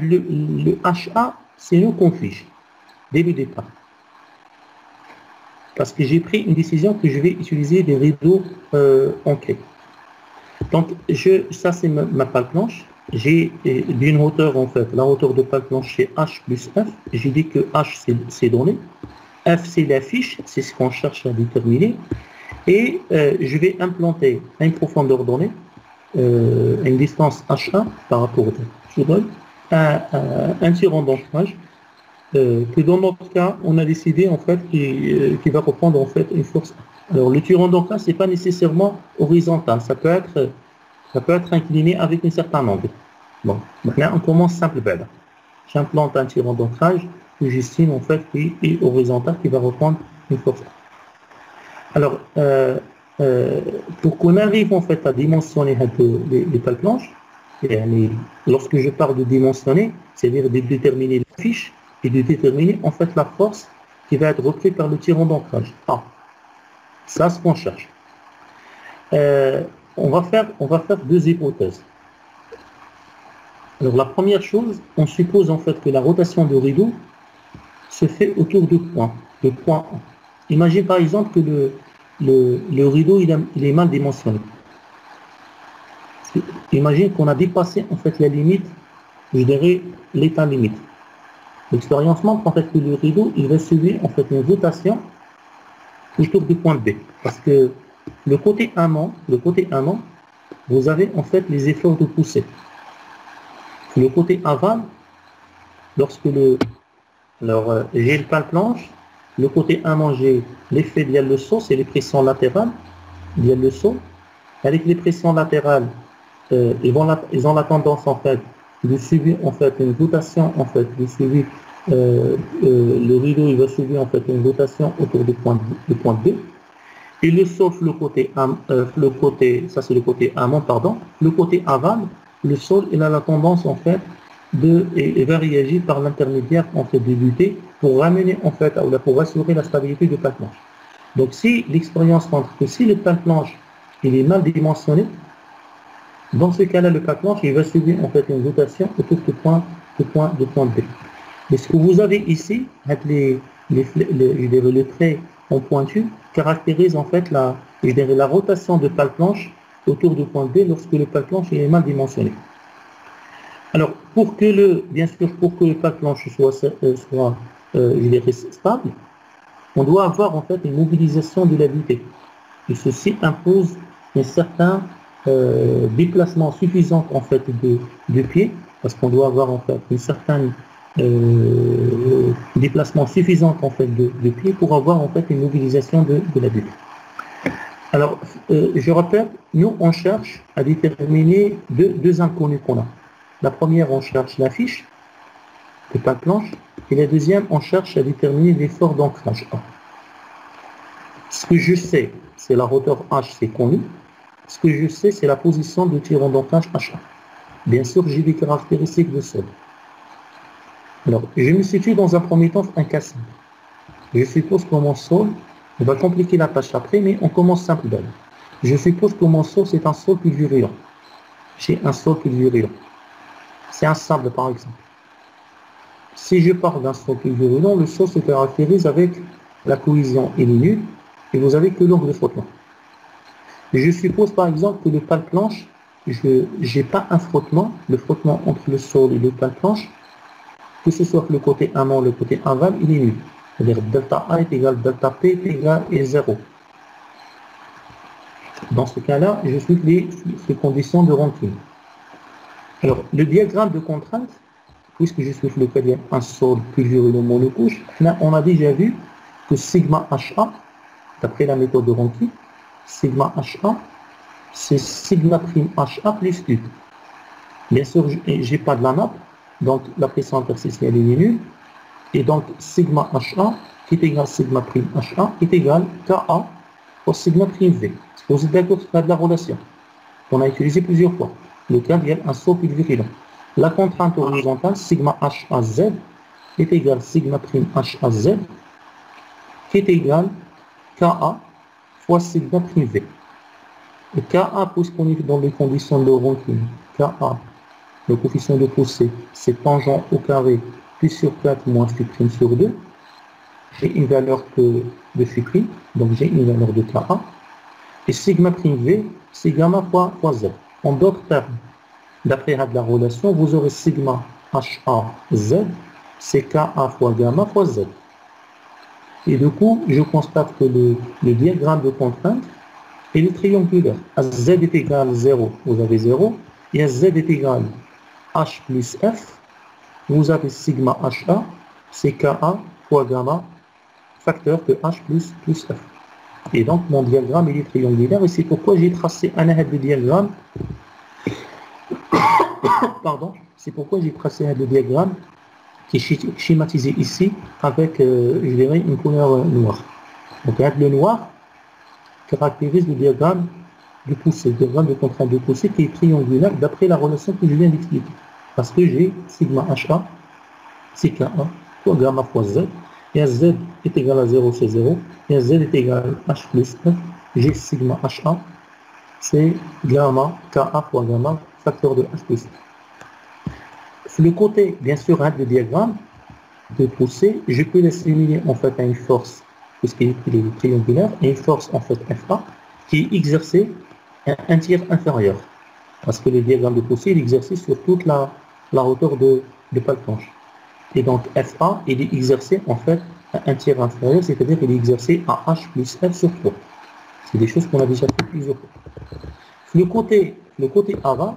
[SPEAKER 1] le HA, c'est nous qu'on fiche dès le départ. parce que j'ai pris une décision que je vais utiliser des rideaux ancrés. Donc, ça c'est ma pale planche. J'ai d'une hauteur, en fait, la hauteur de pale planche c'est H plus F. J'ai dit que H c'est donné. F c'est la fiche, c'est ce qu'on cherche à déterminer. Et je vais implanter à une profondeur donnée, une distance H1 par rapport au je donne un tirant d'ancrage que dans notre cas, on a décidé en fait qui va reprendre en fait une force. Alors le tirant d'ancrage, c'est pas nécessairement horizontal, ça peut être incliné avec un certain angle. Bon, maintenant on commence simple belle. J'implante un tirant d'ancrage que j'estime en fait qui est horizontal, qui va reprendre une force. Alors pour qu'on arrive en fait à dimensionner les pales planches, lorsque je parle de dimensionner, c'est-à-dire de déterminer la fiche et de déterminer en fait la force qui va être reprise par le tirant d'ancrage. Ah, ça ce qu'on cherche. On va faire deux hypothèses. Alors la première chose, on suppose en fait que la rotation de rideau se fait autour de point 1. Imagine par exemple que le rideau il est mal dimensionné. Imagine qu'on a dépassé en fait la limite, je dirais l'état limite. L'expérience montre en fait que le rideau il va subir en fait une rotation autour du point B. Parce que le côté amont, vous avez en fait les efforts de poussée. Le côté aval, lorsque j'ai le pale planche, le côté amont j'ai l'effet via le saut, c'est les pressions latérales via le saut. Avec les pressions latérales, ils ont la tendance en fait de subir en fait une rotation en fait de subir le rideau il va subir en fait une rotation autour du point B. Et le sol, le côté ça c'est le côté amont, pardon, le côté aval, le sol il a la tendance en fait et va réagir par l'intermédiaire en fait de l'UT pour ramener en fait pour assurer la stabilité du pale planche. Donc si l'expérience montre que si le pale planche il est mal dimensionné, dans ce cas-là le pale planche il va subir en fait une rotation autour du point B. Mais ce que vous avez ici, les traits en pointu caractérise en fait la rotation de pale planche autour du point B lorsque le pale planche est mal dimensionné. Alors pour que le pale planche soit stable, on doit avoir en fait une mobilisation de la vitesse. Et ceci impose un certain déplacement suffisant en fait de pied, parce qu'on doit avoir en fait une certaine déplacement suffisant en fait de pied pour avoir en fait une mobilisation de la bulle. Alors, je rappelle, nous on cherche à déterminer deux inconnus qu'on a. La première, on cherche la fiche de pale planche, et la deuxième, on cherche à déterminer l'effort d'ancrage A. Ce que je sais, c'est la hauteur H, c'est connu. Ce que je sais, c'est la position de tirant d'ancrage H1. Bien sûr, j'ai des caractéristiques de sol. Alors, je me situe dans un premier temps un cas simple. Je suppose que mon sol, on va compliquer la tâche après, mais on commence simple d'abord. Je suppose que mon sol, c'est un sol pulvérulent. J'ai un sol pulvérulent. C'est un sable, par exemple. Si je pars d'un sol pulvérulent, le sol se caractérise avec la cohésion et les nuls, et vous avez que l'angle de frottement. Je suppose, par exemple, que le pale planche, je n'ai pas un frottement, le frottement entre le sol et le pale planche, que ce soit le côté amont, le côté aval, il est nul. C'est-à-dire delta A est égal delta P est égal à 0. Dans ce cas-là, je suis les conditions de Rankine. Alors, le diagramme de contrainte, puisque je suis le cas d'un sol pulvérulent monocouche, on a déjà vu que sigma HA, d'après la méthode de Rankine, sigma HA, c'est sigma prime HA plus U. Bien sûr, je n'ai pas de la nappe, donc la pression interstitielle est nulle, et donc sigma HA qui est égal à sigma prime HA est égal à KA pour sigma prime V. Vous êtes d'accord sur la relation qu'on a utilisé plusieurs fois. Le cas vient un saut pulvérulent. La contrainte horizontale sigma HAZ est égal à sigma prime HAZ qui est égal KA fois sigma prime V. Et KA, puisqu'on est dans les conditions de Rankine, KA, le coefficient de poussée, c'est tangent au carré, plus sur 4 moins phi prime sur 2. j'ai une valeur de phi', donc j'ai une valeur de Ka. Et sigma prime V, c'est gamma fois Z. En d'autres termes, d'après la relation, vous aurez sigma HA Z, c'est Ka fois gamma fois Z. Et du coup, je constate que le diagramme de contrainte, il est triangulaire. À Z est égal à 0, vous avez 0. Et à Z est égal à H plus F, vous avez sigma HA, c'est Ka fois gamma, facteur de H plus F. Et donc, mon diagramme, il est triangulaire. Et c'est pourquoi j'ai tracé un arrêt de diagramme. Pardon. C'est pourquoi j'ai tracé un diagramme qui est schématisé ici avec, je dirais, une couleur noire. Donc, le noir caractérise le diagramme de poussée, le diagramme de contrainte de poussée qui est triangulaire d'après la relation que je viens d'expliquer. Parce que j'ai sigma HA, c'est Ka fois gamma fois Z. Et Z est égal à 0, c'est 0. Et Z est égal à H plus F. J'ai sigma HA, c'est gamma Ka fois gamma, facteur de H plus F. Le côté, bien sûr, du diagramme de poussée, je peux l'assimiler en fait à une force, puisqu'il est triangulaire, et une force en fait FA, qui est exercée à un tiers inférieur. Parce que le diagramme de poussée est exercé sur toute la hauteur de Pal-Planche. Et donc FA, il est exercé en fait à un tiers inférieur, c'est-à-dire qu'il est exercé à H plus F sur 3. C'est des choses qu'on a déjà fait plusieurs fois. Le côté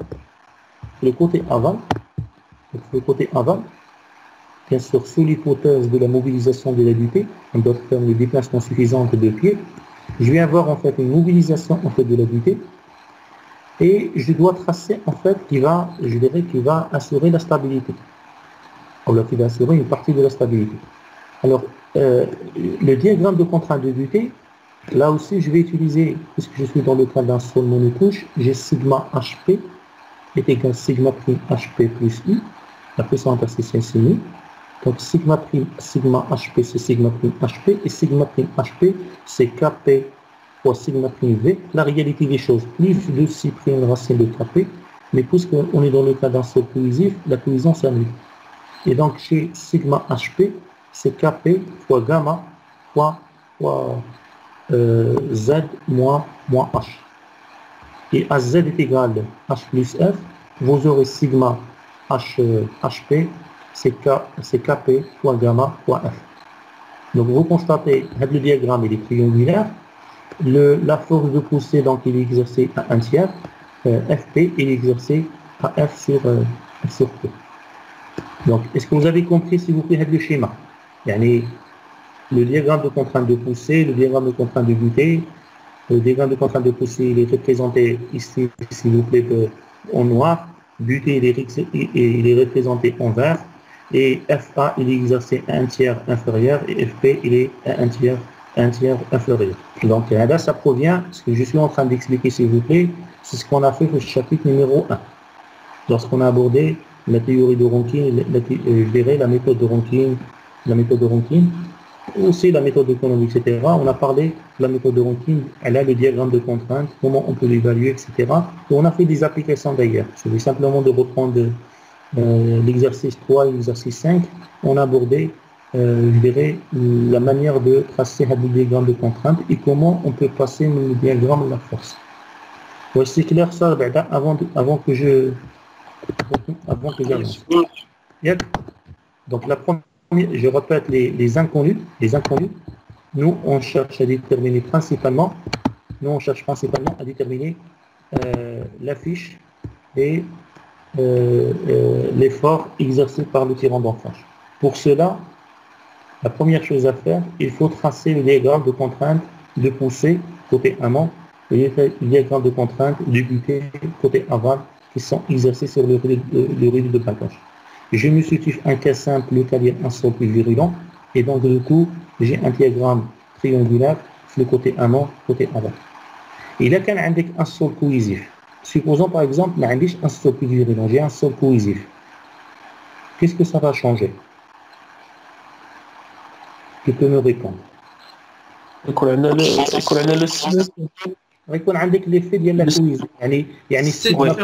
[SPEAKER 1] aval, bien sûr, sous l'hypothèse de la mobilisation de la dutée, en d'autres termes, le déplacement suffisant de pieds, je vais avoir en fait une mobilisation en fait de la dutée et je dois tracer en fait qui va assurer la stabilité. Alors, qui va assurer une partie de la stabilité. Alors, le diagramme de contrainte de dutée, là aussi, je vais utiliser, puisque je suis dans le cas d'un sol monocouche, j'ai sigma HP est égal à sigma prime HP plus I, la puissance interstitielle c'est nu. Donc sigma HP c'est sigma prime HP et sigma prime HP c'est Kp fois sigma prime V. La réalité des choses, plus de 6 prime racine de Kp, mais puisqu'on est dans le cas d'un sol cohésif, la cohésion s'annule. Et donc chez sigma HP c'est Kp fois gamma fois Z moins H. Et à Z est égal à H plus F, vous aurez sigma HP, c'est Kp fois gamma fois F. Donc vous constatez, le diagramme il est triangulaire, la force de poussée donc il est exercée à un tiers, Fp il est exercé à F sur P. Donc est-ce que vous avez compris s'il vous plaît le schéma? Yani, le diagramme de contrainte de poussée, le diagramme de contrainte de butée. Le diagramme de contrainte de poussée, il est représenté ici, s'il vous plaît, en noir. Butée, il est représenté en vert. Et FA, il est exercé à un tiers inférieur. Et FP, il est à un tiers inférieur. Donc là, ça provient, ce que je suis en train d'expliquer, s'il vous plaît, c'est ce qu'on a fait au chapitre numéro 1. Lorsqu'on a abordé la théorie de Rankine, je dirais la méthode de Rankine, aussi la méthode économique, etc. On a parlé de la méthode de Rankine, elle a le diagramme de contrainte, comment on peut l'évaluer, etc. Et on a fait des applications d'ailleurs. Je vais simplement de reprendre l'exercice 3 et l'exercice 5. On a abordé, je dirais, la manière de tracer le diagramme de contrainte et comment on peut passer le diagramme de la force. Ouais, c'est clair ça, avant que j'avance. Yep. Donc la première, je répète les inconnus. Nous, on cherche principalement à déterminer l'affiche et l'effort exercé par le tirant d'enfrange. Pour cela, la première chose à faire, il faut tracer le diagramme de contrainte de poussée côté amont, et le diagramme de contrainte de butée côté aval qui sont exercés sur le rideau de Pal-Planche. Je me situe un cas simple, le calibre un sol plus virulent, et donc du coup, j'ai un diagramme triangulaire, le côté amont, côté aval. Et là, quand on a un sol cohésif, supposons par exemple, j'ai un sol plus virulent, j'ai un sol cohésif. Qu'est-ce que ça va changer? Qui peut me répondre? يكون عندك l'effet ديال la cohésion يعني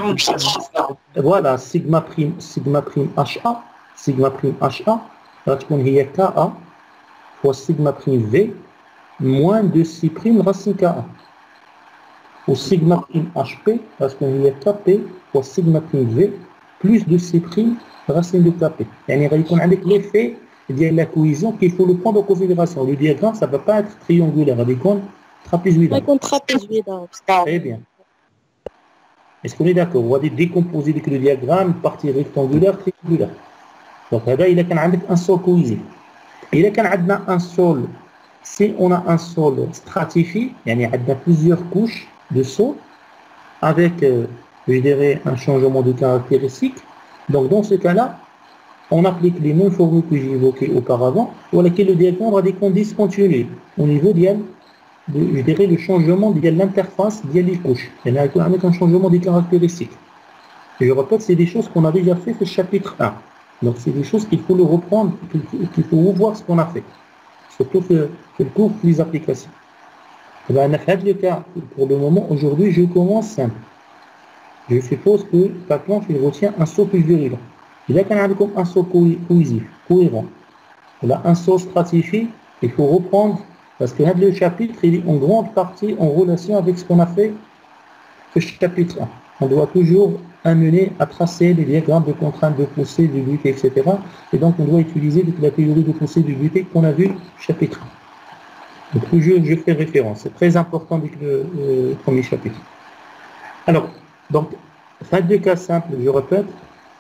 [SPEAKER 1] voilà sigma prime HA غتكون هي KA fois sigma prime V moins 2C prime racine K1. Ou sigma prime HP, parce qu'il y a KP fois sigma prime V plus 2C prime racine de KP. يعني غيكون عندك l'effet ديال la cohésion qu'il faut le prendre en considération. Le diagramme, ça ne va pas être triangulaire, il va être trapézoïdal.
[SPEAKER 4] غيكون trapézoïdal.
[SPEAKER 1] Très bien. Est-ce qu'on est d'accord? On va décomposer le diagramme, partie rectangulaire, triangulaire. Donc, là, il y a un sol cohésif. Il y a un sol, si on a un sol stratifié, il y a plusieurs couches de sol avec, je dirais, un changement de caractéristiques. Donc, dans ce cas-là, on applique les mêmes formules que j'ai évoquées auparavant, pour lesquelles le diagramme aura des conditions discontinuées au niveau je dirais, le changement de l'interface des couches. Il y a avec un changement des caractéristiques. Et je répète, c'est des choses qu'on a déjà fait au chapitre 1. Donc, c'est des choses qu'il faut le reprendre, qu'il faut revoir ce qu'on a fait. Surtout que le cours, les applications. Et bien, le cas, pour le moment, aujourd'hui, je commence simple. Je suppose que ta planche, il retient un saut plus virulent. Il y a comme un saut cohésif, cohérent. Il a un saut stratifié, il faut reprendre, parce que le chapitre, il est en grande partie en relation avec ce qu'on a fait au chapitre 1. On doit toujours amener à tracer les diagrammes de contraintes de poussée, de butée, etc. Et donc, on doit utiliser la théorie de poussée de butée qu'on a vue au chapitre 1. Donc, toujours, je fais référence. C'est très important avec le premier chapitre. Alors, donc, fin de cas simple, je répète,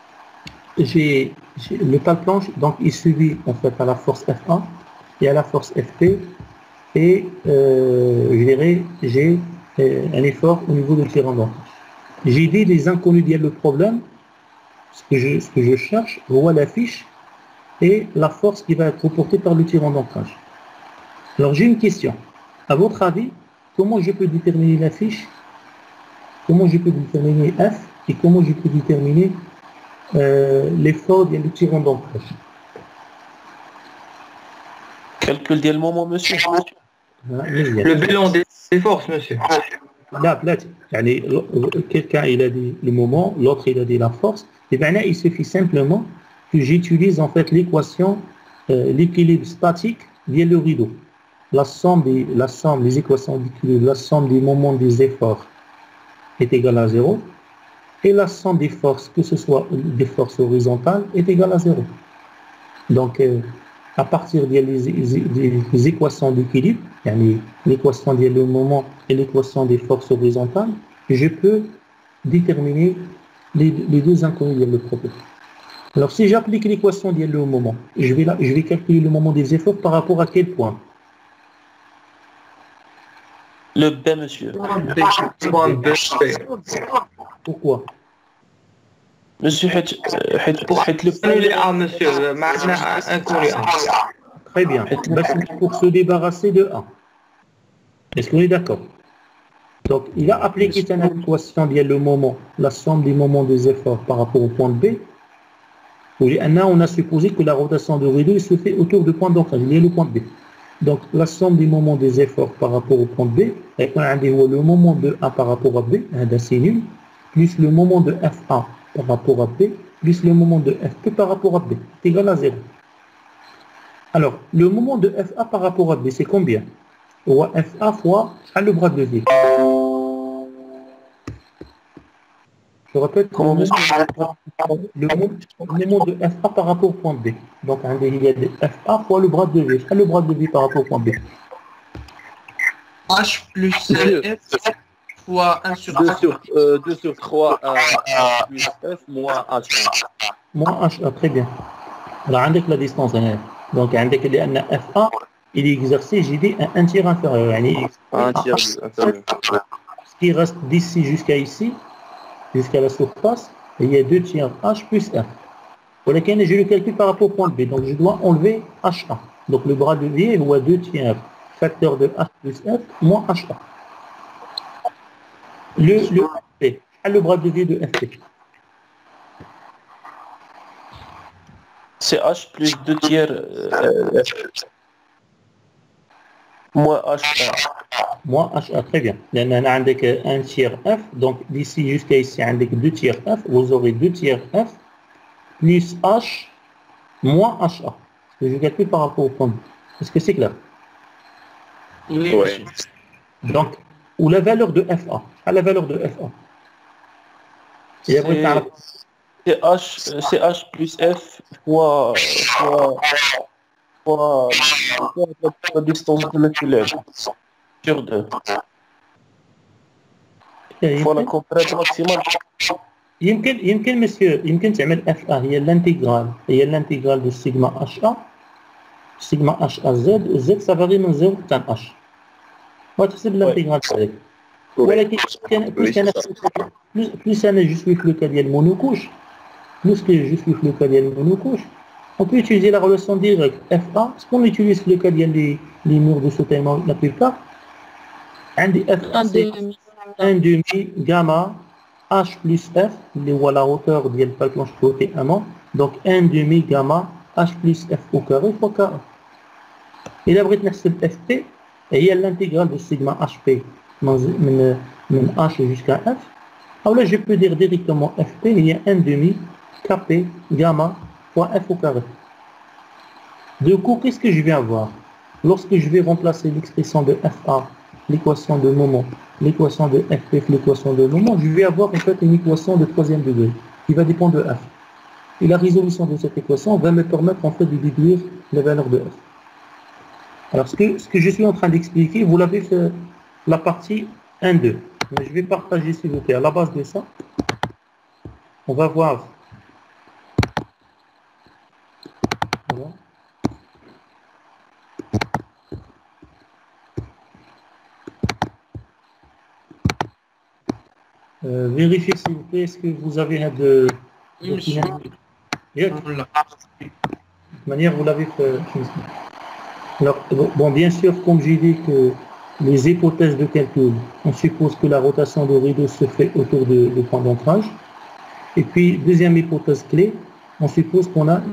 [SPEAKER 1] le tas de planche, donc il subit en fait à la force F1 et à la force FP, et je dirais, j'ai un effort au niveau de tirant d'ancrage. J'ai dit les inconnus d'il y a le problème, ce que je cherche, voit la fiche et la force qui va être reportée par le tirant d'ancrage. Alors j'ai une question. À votre avis, comment je peux déterminer la fiche? Comment je peux déterminer F? Et comment je peux déterminer l'effort du tirant d'ancrage?
[SPEAKER 2] Calcul le moment, monsieur.
[SPEAKER 5] Le bilan des forces, monsieur.
[SPEAKER 1] Là, quelqu'un il a dit le moment, l'autre il a dit la force. Et bien là, il suffit simplement que j'utilise en fait l'équation, l'équilibre statique via le rideau. La somme des équations d'équilibre, la somme des moments des efforts est égale à 0. Et la somme des forces, que ce soit des forces horizontales, est égale à 0. Donc, à partir des équations d'équilibre, l'équation du moment et l'équation des forces horizontales, je peux déterminer les deux inconnus de le problème. Alors, si j'applique l'équation du moment, je vais calculer le moment des efforts par rapport à quel point?
[SPEAKER 2] Le B, monsieur.
[SPEAKER 1] Pourquoi?
[SPEAKER 2] Monsieur,
[SPEAKER 5] le A, monsieur, inconnu A.
[SPEAKER 1] Très bien. Pour se débarrasser de A. Est-ce qu'on est d'accord? Donc, il a appliqué une équation via le moment, la somme des moments des efforts par rapport au point B. On a supposé que la rotation de rideau se fait autour du point d'ancrage, il y a le point B. Donc, la somme des moments des efforts par rapport au point B, le moment de A par rapport à B, c'est nul, plus le moment de FA par rapport à B, plus le moment de FP par rapport à B, c'est égal à 0. Alors, le moment de FA par rapport à B, c'est combien? FA fois le bras de V. Je répète, le moment de FA par rapport au point B. Donc, il y a des FA fois le bras de V. Le bras de V par rapport au point B.
[SPEAKER 5] H plus F fois 1 sur
[SPEAKER 3] 2 sur 3 plus F moins H.
[SPEAKER 1] Moins H, très bien. Alors, avec la distance, donc, avec les FA, il est exercé, j'ai dit, un tiers inférieur.
[SPEAKER 3] Un tiers inférieur.
[SPEAKER 1] Ce qui reste d'ici jusqu'à ici, jusqu'à la surface, il y a 2 tiers H plus F. Pour lequel je le calcule par rapport au point B. Donc, je dois enlever HA. Donc, le bras de V voit 2 tiers facteur de H plus F moins HA. Le bras de V de FP.
[SPEAKER 2] C'est H plus 2 tiers F. Moins HA.
[SPEAKER 1] Moins HA, très bien. Là, on a un tiers F, donc d'ici jusqu'à ici, on a 2 tiers F, vous aurez 2 tiers F, plus H, moins HA. Je calcule par rapport au point B. Est-ce que c'est clair?
[SPEAKER 2] Oui,
[SPEAKER 6] Ouais.
[SPEAKER 1] Donc, ou la valeur de FA. À la valeur de FA. Et après,
[SPEAKER 2] c'est H plus F fois la distance moléculaire sur 2. Fois la contrainte maximale.
[SPEAKER 1] يمكن monsieur يمكن تعمل FA هي الانتجرال de sigma HA sigma HA Z ça varie من 0 حتى H وتحسب الانتجرال تاعك ولكن plus انا je suis في le cas ديال monocouche plus que je suis في le cas ديال monocouche on peut utiliser la relation directe FA ce qu'on utilise في le cas ديال les murs de soutènement la plupart عندي FA c'est 1 demi gamma H plus F, les voit la hauteur de la planche côté amont, donc 1 demi gamma H plus F au carré fois K. Et là, vous نحسب FP, et il y a l'intégrale de sigma HP, من H jusqu'à F. Alors là, je peux dire directement FP, il y a 1 demi KP gamma fois F au carré. Du coup, qu'est-ce que je vais avoir? Lorsque je vais remplacer l'expression de FA, l'équation de moment, l'équation de FP, l'équation de moment, je vais avoir en fait une équation de troisième degré qui va dépendre de F. Et la résolution de cette équation va me permettre en fait de déduire les valeurs de F. Alors ce que je suis en train d'expliquer, vous l'avez fait la partie 1-2. Mais je vais partager s'il vous plaît. À la base de ça, on va voir. Voilà. Vérifiez s'il vous plaît, est-ce que vous avez de manière, vous l'avez fait. Alors, bon, bien sûr, comme j'ai dit que les hypothèses de calcul, on suppose que la rotation de rideau se fait autour du point d'ancrage. Et puis, deuxième hypothèse clé, on suppose qu'on a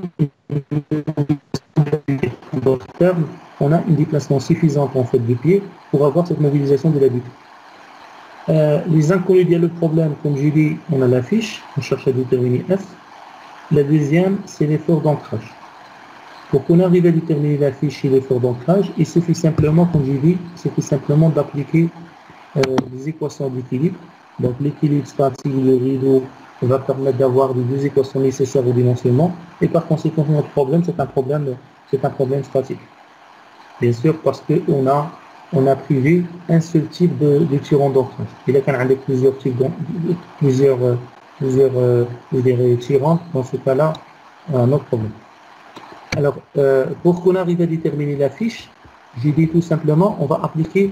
[SPEAKER 1] en d'autres termes, on a une déplacement suffisante en fait du pied pour avoir cette mobilisation de la butte. Les inconnus, il y a le problème, comme j'ai dit, on a la fiche, on cherche à déterminer F. La deuxième, c'est l'effort d'ancrage. Pour qu'on arrive à déterminer la fiche et l'effort d'ancrage, il suffit simplement, comme j'ai dit, d'appliquer des équations d'équilibre. Donc l'équilibre statique du rideau va permettre d'avoir les deux équations nécessaires au dimensionnement. Et par conséquent, notre problème, c'est un problème statique. Bien sûr, parce qu'on a privé un seul type de tirant d'ancrage. Il y a plusieurs types plusieurs tirants. Dans ce cas-là, on a un autre problème. Alors, pour qu'on arrive à déterminer la fiche, j'ai dit tout simplement, on va appliquer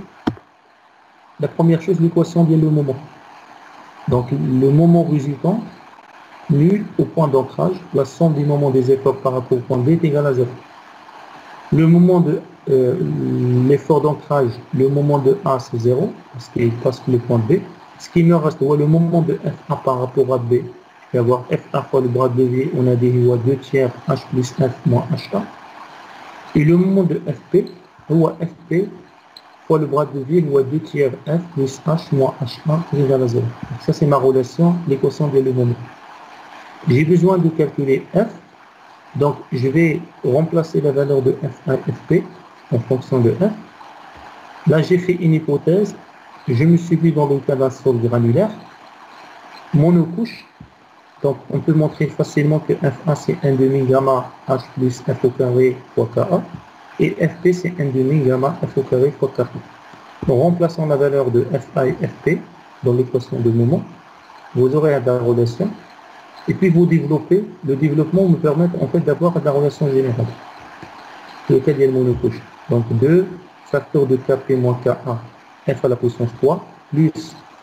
[SPEAKER 1] la première chose, l'équation de le moment. Donc, le moment résultant, nul au point d'ancrage, la somme des moments des efforts par rapport au point B est égale à 0. Le moment de l'effort d'ancrage, le moment de A c'est 0, parce qu'il passe le point B. Ce qui me reste, le moment de FA par rapport à B, je vais avoir FA fois le bras de levier, on a des 2 tiers H plus F moins HA. Et le moment de FP, FP fois le bras de levier, 2 tiers F plus H moins HA égale à 0. Donc ça c'est ma relation, l'équation de le moment. J'ai besoin de calculer F. Donc, je vais remplacer la valeur de FA et FP en fonction de F. Là, j'ai fait une hypothèse. Je me suis mis dans le cas d'un sol granulaire. Monocouche. Donc, on peut montrer facilement que FA, c'est 1 demi gamma H plus F au carré fois KA. Et FP, c'est 1 demi gamma F au carré fois KA. En remplaçant la valeur de FA et FP dans l'équation de moment, vous aurez la relation. Et puis vous développez, le développement me permet en fait d'avoir la relation générale. C'est le cas de monocouche. Donc 2 facteur de Kp moins Ka, F à la puissance 3, plus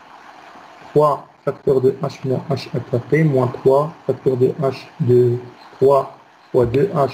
[SPEAKER 1] 3 facteur de H moins H à Kp, moins 3 facteur de H de 3 fois 2H,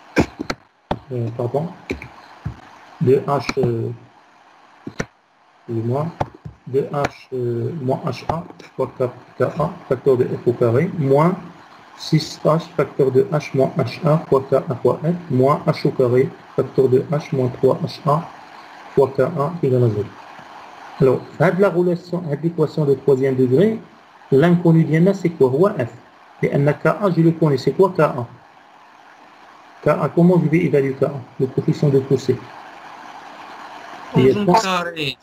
[SPEAKER 1] 2H, excusez-moi, 2H moins HA fois KA, facteur de F au carré, moins 6H, facteur de H moins HA fois KA fois F, moins H au carré, facteur de H moins 3HA fois KA égale à 0. Alors, la relation, l'équation de troisième degré, l'inconnu d'Yana, c'est quoi? F. Et KA, je le connais, c'est quoi KA? KA, comment je vais évaluer KA? Le coefficient de poussée.
[SPEAKER 5] Tangent carré.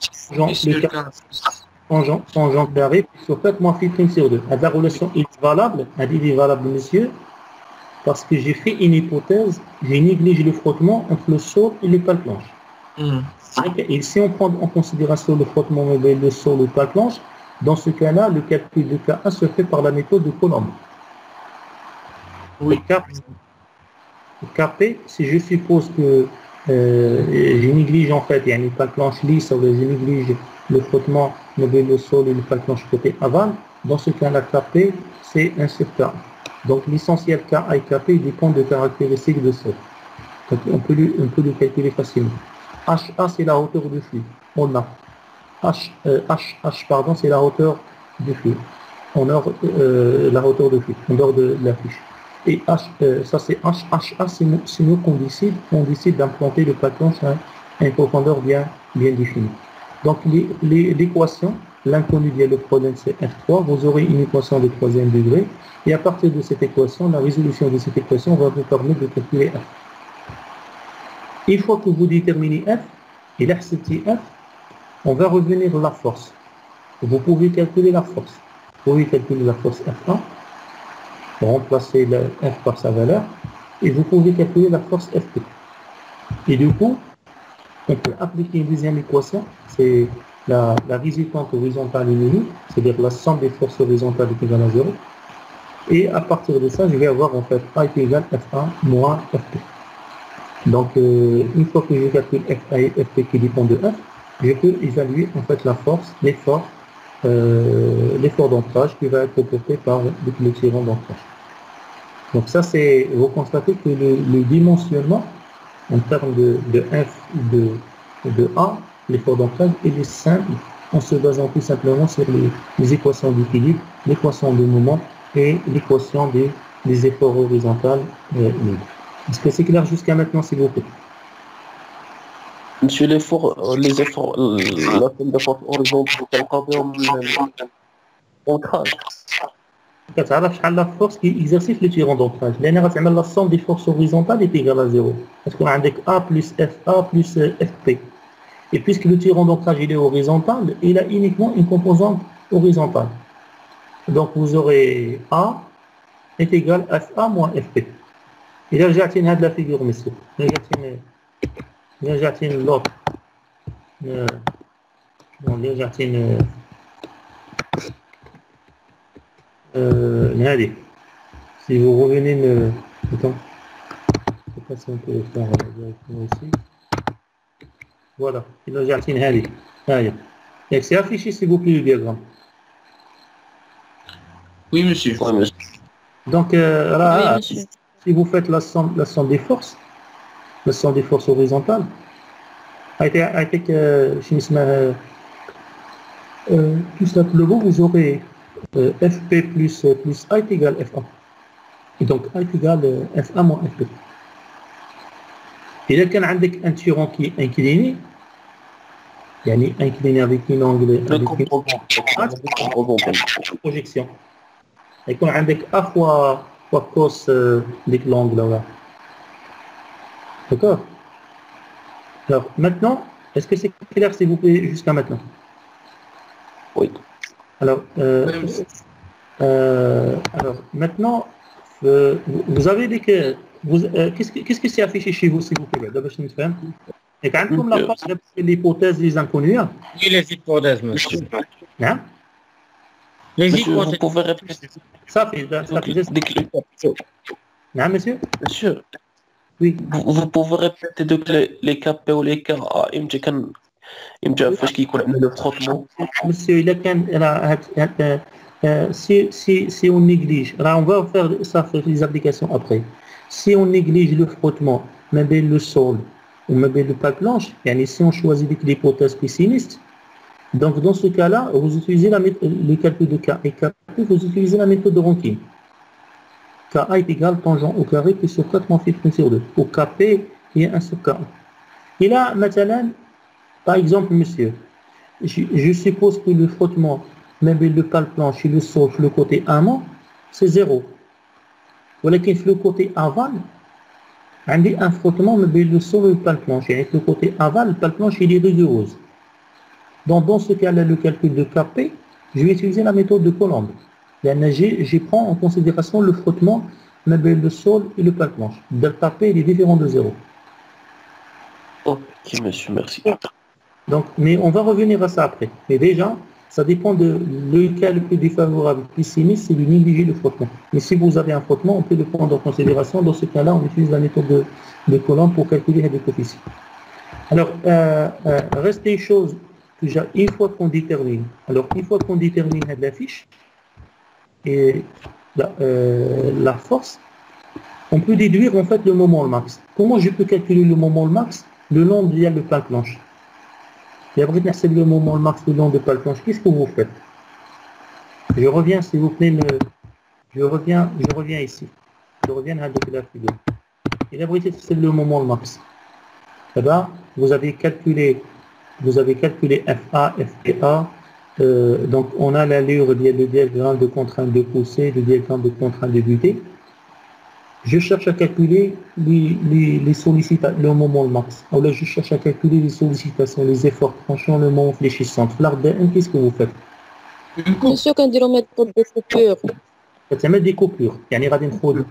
[SPEAKER 1] Tangent carré sur 4 moins phi prime sur 2. La relation est valable, elle est valable, monsieur, parce que j'ai fait une hypothèse, j'ai négligé le frottement entre le sol et le pale-planche. Et si on prend en considération le frottement mobile, le sol et le pale-planche, dans ce cas-là, le calcul de KA se fait par la méthode de Coulomb.
[SPEAKER 5] Oui.
[SPEAKER 1] KP, si je suppose que je néglige en fait, il y a une pale-planche lisse, ou je néglige le frottement mobile, le sol et le pale-planche côté aval, dans ce cas-là, KP, c'est 1 sur KA. Donc l'essentiel KA et KP dépendent des caractéristiques de sol. Donc on peut le calculer facilement. HA, c'est la hauteur du flux. On a. H, pardon, c'est la hauteur du flux. La hauteur du flux, en dehors de la fiche. Et H, ça c'est H. HA, c'est nous qu'on décide d'implanter le pale-planche à une profondeur bien définie. Donc l'équation, l'inconnu via le problème c'est F3, vous aurez une équation de 3e degré, et à partir de cette équation, la résolution de cette équation va vous permettre de calculer F. Une fois que vous déterminez F, et l'acceptez F, on va revenir à la force. Vous pouvez calculer la force. Vous pouvez calculer la force F1, remplacer le F par sa valeur, et vous pouvez calculer la force F2. Et du coup, on peut appliquer une deuxième équation, c'est la résultante horizontale et linéaire, c'est-à-dire la somme des forces horizontales est égale à 0. Et à partir de ça, je vais avoir en fait A est égal à F1 moins F2. Donc, une fois que je calcule FA et FP qui dépendent de F, je peux évaluer en fait la force, l'effort d'ancrage qui va être porté par le tirant d'ancrage. Donc ça, c'est, vous constatez que le dimensionnement en termes de F, de A, l'effort d'ancrage, il est simple en se basant tout simplement sur les équations d'équilibre, l'équation de moment et l'équation des efforts horizontaux libres. Est-ce que c'est clair jusqu'à maintenant, s'il vous plaît?
[SPEAKER 2] Monsieur, les efforts, la somme d'efforts horizontaux, ancrage.
[SPEAKER 1] كتعرف شحال لا فورس كي اكزرسي في لو تيرون دونكراج لان غتعمل لا سوم دي فورس هوريزونتال اي ايغال ا زيرو غتكون عندك A plus FA plus FP et puisque le tirant d'ancrage il est horizontal il a uniquement une composante horizontale donc vous aurez A est égal à FA moins FP. إذا رجعتي لهاد لا فيغور مسيو رجعتي للوط رجعتي allez, si vous revenez attends, je sais pas si on peut le faire directement ici. Voilà, il a jartine allez. Et c'est affiché s'il vous plaît le diagramme.
[SPEAKER 5] Oui, monsieur.
[SPEAKER 1] Donc là, oui, si vous faites la somme des forces, horizontales, avec tout simplement vous aurez FP plus A est égal à FA. Et donc A est égal à FA moins FP. Et là, quand on a un tirant qui est incliné, يعني incliné avec un angle avec une projection. Et quand on a A fois cos de l'angle là. D'accord? Alors maintenant, est-ce que c'est clair s'il vous plaît jusqu'à maintenant?
[SPEAKER 2] Oui.
[SPEAKER 1] Alors maintenant, vous avez dit que qu'est-ce qui s'est affiché chez vous, s'il vous plaît? D'abord, je me fais. Et quand comme la force, l'hypothèse des inconnus.
[SPEAKER 5] Oui, les hypothèses, monsieur.
[SPEAKER 1] Hein?
[SPEAKER 5] Les
[SPEAKER 2] Monsieur,
[SPEAKER 5] hypothèses.
[SPEAKER 2] vous pouvez répéter.
[SPEAKER 1] Ça fait. Non, monsieur?
[SPEAKER 2] Monsieur,
[SPEAKER 1] oui.
[SPEAKER 2] Vous pouvez répéter donc les KP ou les KA, فاش كيكون عندنا le frottement.
[SPEAKER 1] Monsieur, il a si on néglige, là on va faire ça, faire les applications après. Si on néglige le frottement, même le sol ou même le pale-planche, et si on choisit l'hypothèse pessimiste, donc dans ce cas-là, vous utilisez le calcul de K et KP, vous utilisez la méthode de Rankine. KA est égal tangent au carré plus sur 4 moins phi prime sur 2. Au KP, il y a 1 sur KA. Et là, maintenant, par exemple, monsieur, je suppose que le frottement, même le pale-planche et le sol, le côté amont, c'est 0. Voilà qu'il le côté aval, عندي un frottement ما بين le sol et le pale planche. Et avec le côté aval, le pale planche, il est rigoureuse. Donc, dans ce cas-là, le calcul de KP, je vais utiliser la méthode de Colomb. Je prends en considération le frottement ما بين le sol et le pale planche. Le KP, il est différent de 0.
[SPEAKER 2] Ok, monsieur, merci.
[SPEAKER 1] Donc, mais on va revenir à ça après. Mais déjà, ça dépend de lequel le plus défavorable, plus sinistre, c'est de négliger le frottement. Mais si vous avez un frottement, on peut le prendre en considération. Dans ce cas-là, on utilise la méthode de Colomb pour calculer les coefficients. Alors, reste une chose que j'ai une fois qu'on détermine. Alors, une fois qu'on détermine la fiche et la force, on peut déduire en fait le moment max. Comment je peux calculer le moment max le long de le pale planche? Et après, c'est le moment max le long de pale planche. Qu'est-ce que vous faites? Je reviens, s'il vous plaît, je reviens ici. Je reviens à la figure. Et là, c'est le moment max. Là-bas, vous avez calculé FA, FPA. Donc, on a l'allure du diagramme de contrainte de poussée, du diagramme de contrainte de butée. Je cherche à calculer les sollicitations, le moment max. Alors là, je cherche à calculer les sollicitations, les efforts tranchants, le moment fléchissant. Qu'est-ce que vous faites?
[SPEAKER 4] Monsieur, quand on met des coupures.
[SPEAKER 1] Quand tu mets des coupures, il y a des coupures,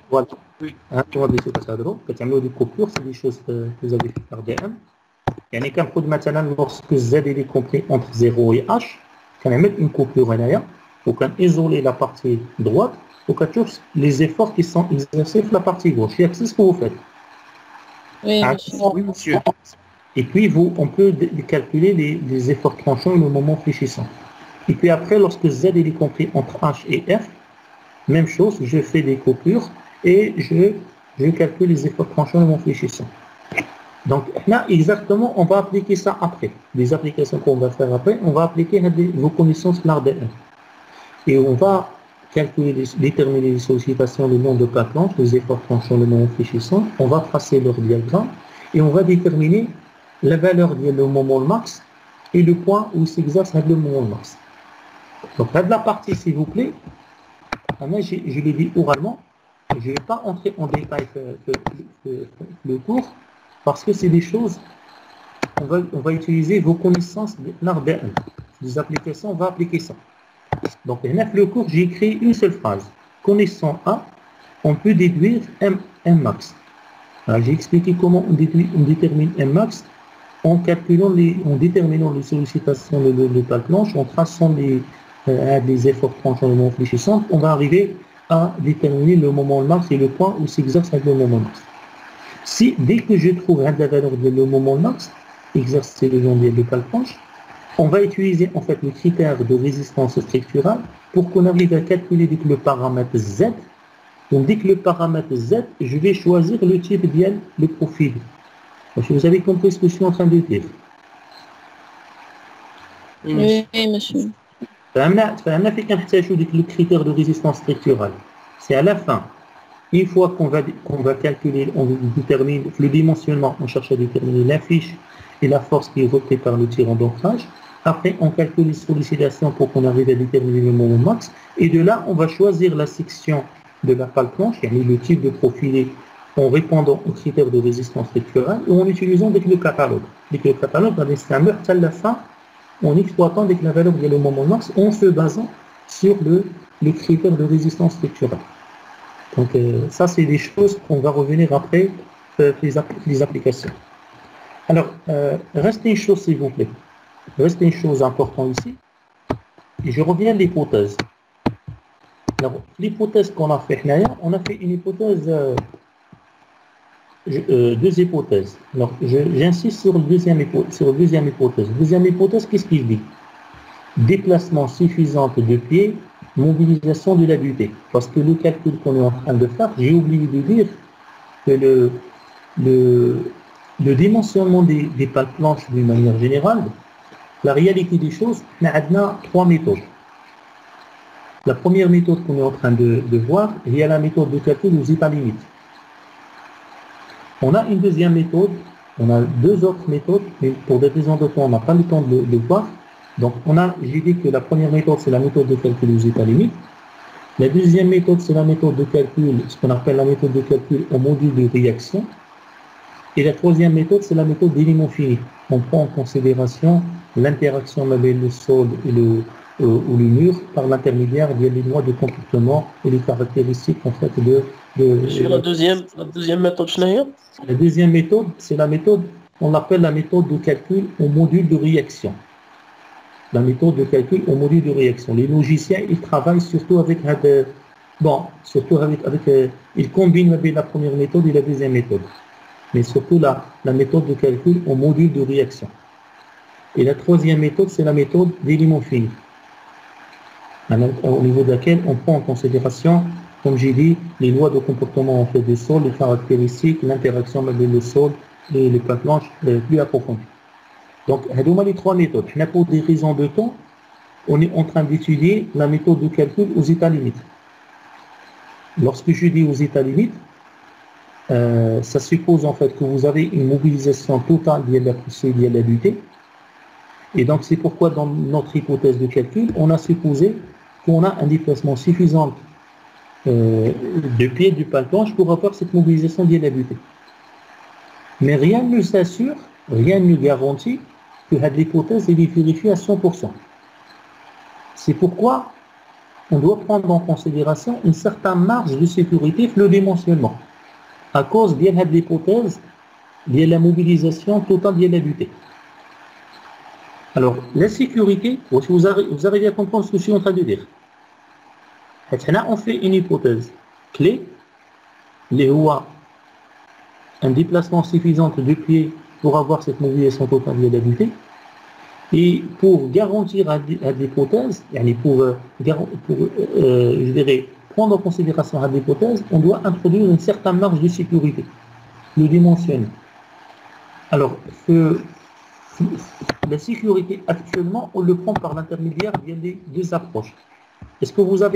[SPEAKER 1] des coupures, c'est des choses que vous avez fait par DM. Il y a qu'un produit maintenant, lorsque Z est compris entre 0 et H, quand on met une coupure en arrière, pour isoler la partie droite, pour les efforts qui sont exercés sur la partie gauche. C'est ce que vous faites.
[SPEAKER 4] Oui, monsieur.
[SPEAKER 1] Et puis, on peut calculer les efforts tranchants et le moment fléchissant. Et puis après, lorsque Z est compris entre H et F, même chose, je fais des coupures et je calcule les efforts tranchants et le moment fléchissant. Donc là, exactement, on va appliquer ça après. Les applications qu'on va faire après, on va appliquer vos connaissances l'ARDN. Et on va calculer, déterminer les sollicitations, le nombre de pale planche, les efforts tranchants, le moment fléchissant. On va tracer leur diagramme et on va déterminer la valeur du moment max et le point où s'exerce le moment max. Donc là, de la partie, s'il vous plaît, je l'ai dit oralement, je ne vais pas entrer en détail le cours parce que c'est des choses, on va utiliser vos connaissances de l'ARDN. Les applications, on va appliquer ça. Donc, le cours, j'ai écrit une seule phrase. Connaissant A, on peut déduire M max. J'ai expliqué comment on détermine M max en déterminant les sollicitations de pale planche, en traçant des efforts tranchants le moment fléchissant, on va arriver à déterminer le moment max et le point où s'exerce le moment max. Si dès que je trouve la valeur de le moment max exercé le long de pale planche, on va utiliser en fait le critère de résistance structurale pour qu'on arrive à calculer dès que le paramètre Z. Donc dès que le paramètre Z, je vais choisir le type de le profil. Donc, vous avez compris ce que je suis en train de dire?
[SPEAKER 4] Oui, monsieur.
[SPEAKER 1] Le critère de résistance structurale. C'est à la fin. Une fois qu'on va calculer, on détermine le dimensionnement, on cherche à déterminer la fiche et la force qui est repérée par le tirant d'ancrage. Après, on calcule les sollicitations pour qu'on arrive à déterminer le moment max. Et de là, on va choisir la section de la pale planche, le type de profilé, en répondant aux critères de résistance structurelle ou en utilisant le catalogue. Le catalogue va laisser à la fin en exploitant la valeur de le moment max en se basant sur le critère de résistance structurelle. Donc ça, c'est des choses qu'on va revenir après les applications. Alors, reste une chose, s'il vous plaît. Reste une chose importante ici. Et je reviens à l'hypothèse. Alors, l'hypothèse qu'on a fait là, on a fait une hypothèse, deux hypothèses. Alors, j'insiste sur la deuxième hypothèse. Deuxième hypothèse, qu'est-ce qu'il dit? Déplacement suffisant de pied, mobilisation de la butée. Parce que le calcul qu'on est en train de faire, j'ai oublié de dire que le dimensionnement des pales planches d'une manière générale, la réalité des choses, on a trois méthodes. La première méthode qu'on est en train de voir, il y a la méthode de calcul aux états limites. On a une deuxième méthode, on a deux autres méthodes, mais pour des raisons de temps, on n'a pas le temps de voir. Donc, j'ai dit que la première méthode, c'est la méthode de calcul aux états limites. La deuxième méthode, c'est la méthode de calcul, ce qu'on appelle la méthode de calcul au module de réaction. Et la troisième méthode, c'est la méthode d'éléments finis. On prend en considération l'interaction avec le sol et ou le mur par l'intermédiaire des lois de comportement et les caractéristiques en fait
[SPEAKER 2] Sur la deuxième méthode,
[SPEAKER 1] La deuxième méthode, c'est la méthode, on l'appelle la méthode de calcul au module de réaction. La méthode de calcul au module de réaction. Les logiciens, ils travaillent surtout avec ils combinent la première méthode et la deuxième méthode. Mais surtout la méthode de calcul au module de réaction. Et la troisième méthode, c'est la méthode d'éléments finis, au niveau de laquelle on prend en considération, comme j'ai dit, les lois de comportement en fait du sol, les caractéristiques, l'interaction avec le sol et les plaques blanches plus approfondies. Donc, les trois méthodes. Pour des raisons de temps, on est en train d'étudier la méthode de calcul aux états limites. Lorsque je dis aux états limites, ça suppose en fait que vous avez une mobilisation totale de la poussée de la butée. Et donc, c'est pourquoi dans notre hypothèse de calcul, on a supposé qu'on a un déplacement suffisant de pied du pale planche pour avoir cette mobilisation de la butée. Mais rien ne s'assure, rien ne garantit que l'hypothèse est vérifiée à 100%. C'est pourquoi on doit prendre en considération une certaine marge de sécurité pour le dimensionnement, à cause de l'hypothèse de la mobilisation totale de la butée. Alors, la sécurité, vous arrivez à comprendre ce que je suis en train de dire. On fait une hypothèse clé, un déplacement suffisant de pied pour avoir cette mobilisation totale de la butée. Et pour garantir à l'hypothèse, je dirais, prendre en considération l'hypothèse, on doit introduire une certaine marge de sécurité, le dimensionner. Alors, la sécurité, actuellement, on le prend par l'intermédiaire des deux approches. Est-ce que vous avez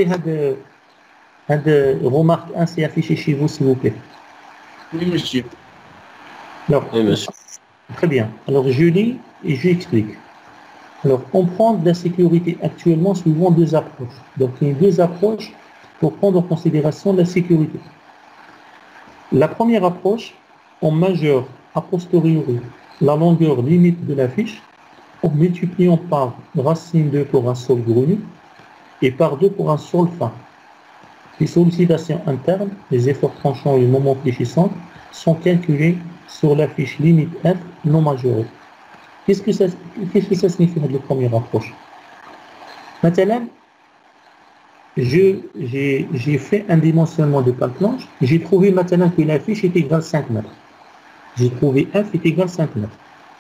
[SPEAKER 1] une remarque ainsi affichée chez vous, s'il vous plaît?
[SPEAKER 2] Oui, monsieur.
[SPEAKER 1] Alors,
[SPEAKER 2] oui, monsieur.
[SPEAKER 1] Très bien. Alors, je lis et j'explique. Alors, on prend de la sécurité actuellement suivant deux approches. Donc, il y a deux approches pour prendre en considération la sécurité. La première approche, on majeure a posteriori la longueur limite de la fiche en multipliant par racine 2 pour un sol grenu et par 2 pour un sol fin. Les sollicitations internes, les efforts tranchants et les moments fléchissants sont calculés sur la fiche limite F non majorée. Qu'est-ce que ça signifie la première approche? Maintenant, j'ai fait un dimensionnement de pale planche. J'ai trouvé maintenant que la fiche est égale à 5 mètres. J'ai trouvé F est égal à 5 mètres.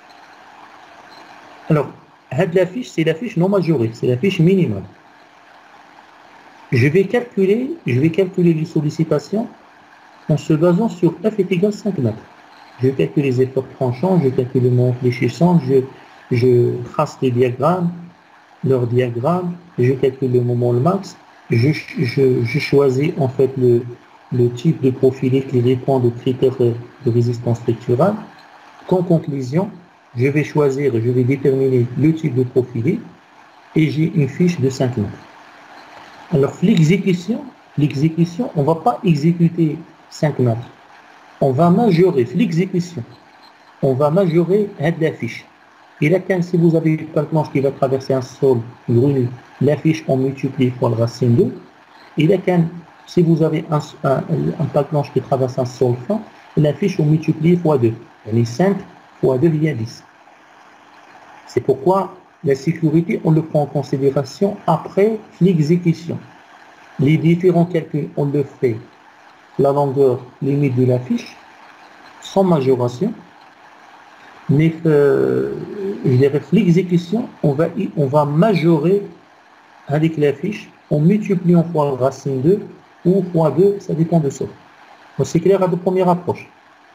[SPEAKER 1] Alors, la fiche, c'est la fiche non majorée, c'est la fiche minimale. Je vais calculer les sollicitations en se basant sur F est égal à 5 mètres. Je calcule les efforts tranchants, je calcule le moment fléchissant, je trace les diagrammes, leurs diagrammes, je calcule le moment le max, je choisis en fait le type de profilé qui répond aux critères de résistance structurale. Qu'en conclusion, je vais déterminer le type de profilé et j'ai une fiche de 5 mètres. Alors l'exécution, on ne va pas exécuter 5 mètres. On va majorer l'exécution. On va majorer la fiche. Et là, si vous avez une pale planche qui va traverser un sol grenu, la fiche on multiplie fois la racine 2. Et là, si vous avez un pale planche qui traverse un sol fin, la fiche on multiplie fois 2. Les 5 fois 2 égale 10. C'est pourquoi la sécurité, on le prend en considération après l'exécution. Les différents calculs, on le fait la longueur limite de la fiche, sans majoration, mais l'exécution, on va majorer avec la fiche en multipliant fois racine 2 ou fois 2, ça dépend de ça. Donc c'est clair à la première approche.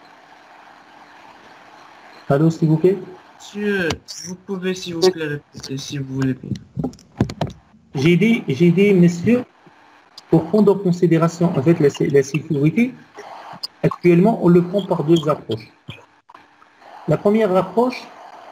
[SPEAKER 1] Allô, s'il vous plaît?
[SPEAKER 6] Monsieur, vous pouvez s'il vous plaît répéter si vous voulez bien.
[SPEAKER 1] J'ai dit, messieurs, pour prendre en considération en fait la sécurité, actuellement on le prend par deux approches. La première approche,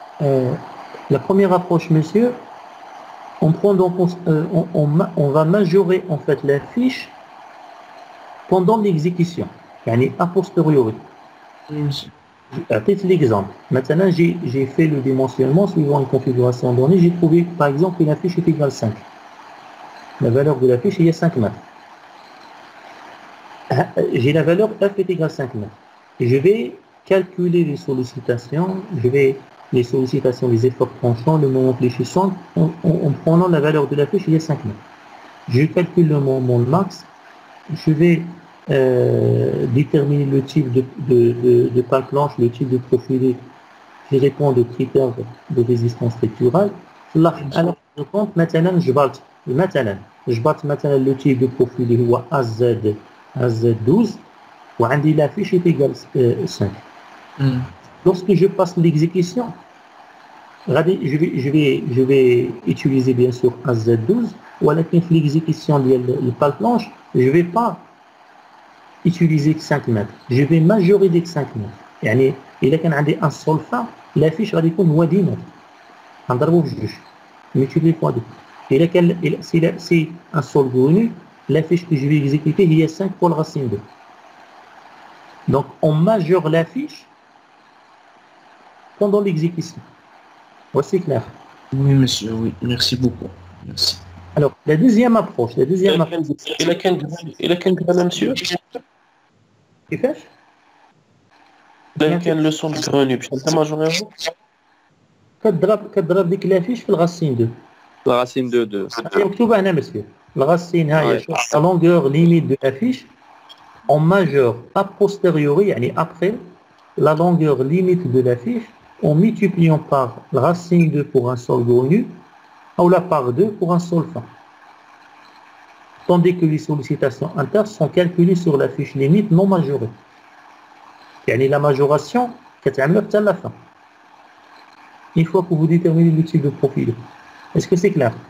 [SPEAKER 1] messieurs, on va majorer en fait la fiche pendant l'exécution, yani a posteriori.
[SPEAKER 6] Oui, monsieur.
[SPEAKER 1] peut-être l'exemple. Maintenant, j'ai fait le dimensionnement suivant une configuration donnée. J'ai trouvé, par exemple, qu'une affiche est égale 5. La valeur de l'affiche, il y a 5 mètres. J'ai la valeur f est égale 5 mètres. Et je vais calculer les sollicitations, les sollicitations, les efforts tranchants, le moment fléchissant, en prenant la valeur de l'affiche, il y a 5 mètres. Je calcule le moment max, je vais déterminer le type de pale planche, le type de profilé qui répond aux critères de résistance structurale. Alors, je compte maintenant, je batte maintenant le type de profilé ou AZ12, ou l'affiche est égale 5. Lorsque je passe l'exécution, je vais utiliser bien sûr AZ12, ou à l'exécution de la pale planche, je ne vais pas utiliser que 5 mètres, je vais majorer de 5 mètres. يعني إذا كان عندي un sol fin, l'affiche غادي يكون هو 10 mètres. غنضربو بجوج. multiplié fois 2. إذا كان c'est un sol venu, l'affiche que je vais exécuter il y a 5 fois le racine 2. Donc on majeure l'affiche pendant l'exécution. Voici clair.
[SPEAKER 2] Oui, monsieur, oui. Merci beaucoup. Merci.
[SPEAKER 1] Alors, la deuxième approche.
[SPEAKER 2] Il a qu'un grain, monsieur.
[SPEAKER 1] كيفاش؟
[SPEAKER 2] كان لو سون غروني باش انت ماجوريهم
[SPEAKER 1] كتضرب ديك لافيش في الغاسين 2.
[SPEAKER 5] La racine de 2.
[SPEAKER 1] هي مكتوبه هنا مسيو. الغاسين هاي la longueur limite de l'affiche en majeur a posteriori, يعني après la longueur limite de l'affiche en multipliant par la racine 2 pour un sol grenu ou la par 2 pour un sol fin. Tandis que les sollicitations internes sont calculées sur la fiche limite non majorée. يعني la majoration كتعملها حتى la fin. Une fois que vous déterminez le type de profil. Est-ce que c'est clair?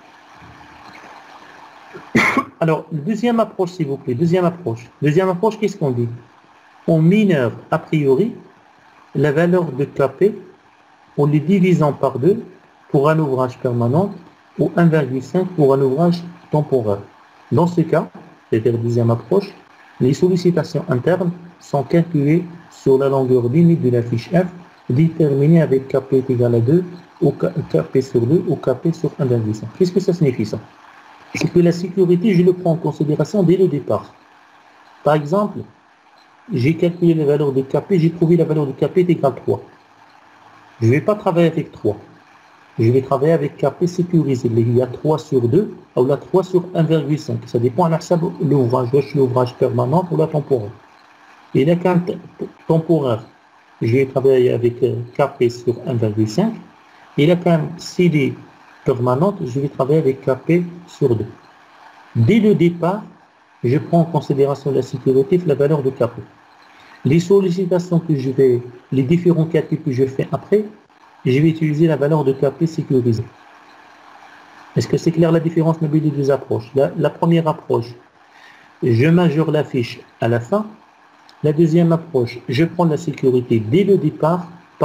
[SPEAKER 1] Alors, deuxième approche, s'il vous plaît. Deuxième approche, qu'est-ce qu'on dit? On minore a priori la valeur de KP en les divisant par 2 pour un ouvrage permanent ou 1,5 pour un ouvrage temporaire. Dans ce cas, c'est-à-dire deuxième approche, les sollicitations internes sont calculées sur la longueur limite de la fiche F, déterminée avec KP est égal à 2, ou KP sur 2, ou KP sur 1,5. Qu'est-ce que ça signifie ça? C'est que la sécurité, je le prends en considération dès le départ. Par exemple, j'ai calculé la valeur de KP, j'ai trouvé la valeur de KP est égale à 3. Je ne vais pas travailler avec 3. Je vais travailler avec KP sécurisé. Il y a 3 sur 2 ou la 3 sur 1,5. Ça dépend de l'ouvrage permanent ou la temporaire. Et là, quand temporaire, je vais travailler avec KP sur 1,5. Et là, quand CD permanente, je vais travailler avec KP sur 2. Dès le départ, je prends en considération la sécurité, la valeur de KP. Les sollicitations les différents calculs que je fais après, je vais utiliser la valeur de KP sécurisée. Est-ce que c'est clair la différence entre les deux approches? La première approche, je majore la fiche à la fin. La deuxième approche, je prends la sécurité dès le départ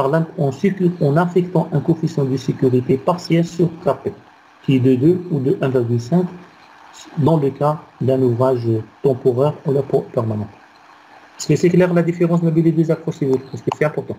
[SPEAKER 1] en affectant un coefficient de sécurité partiel sur KP, qui est de 2 ou de 1,5 dans le cas d'un ouvrage temporaire ou permanent. Est-ce que c'est clair la différence entre les deux approches? Parce que c'est important.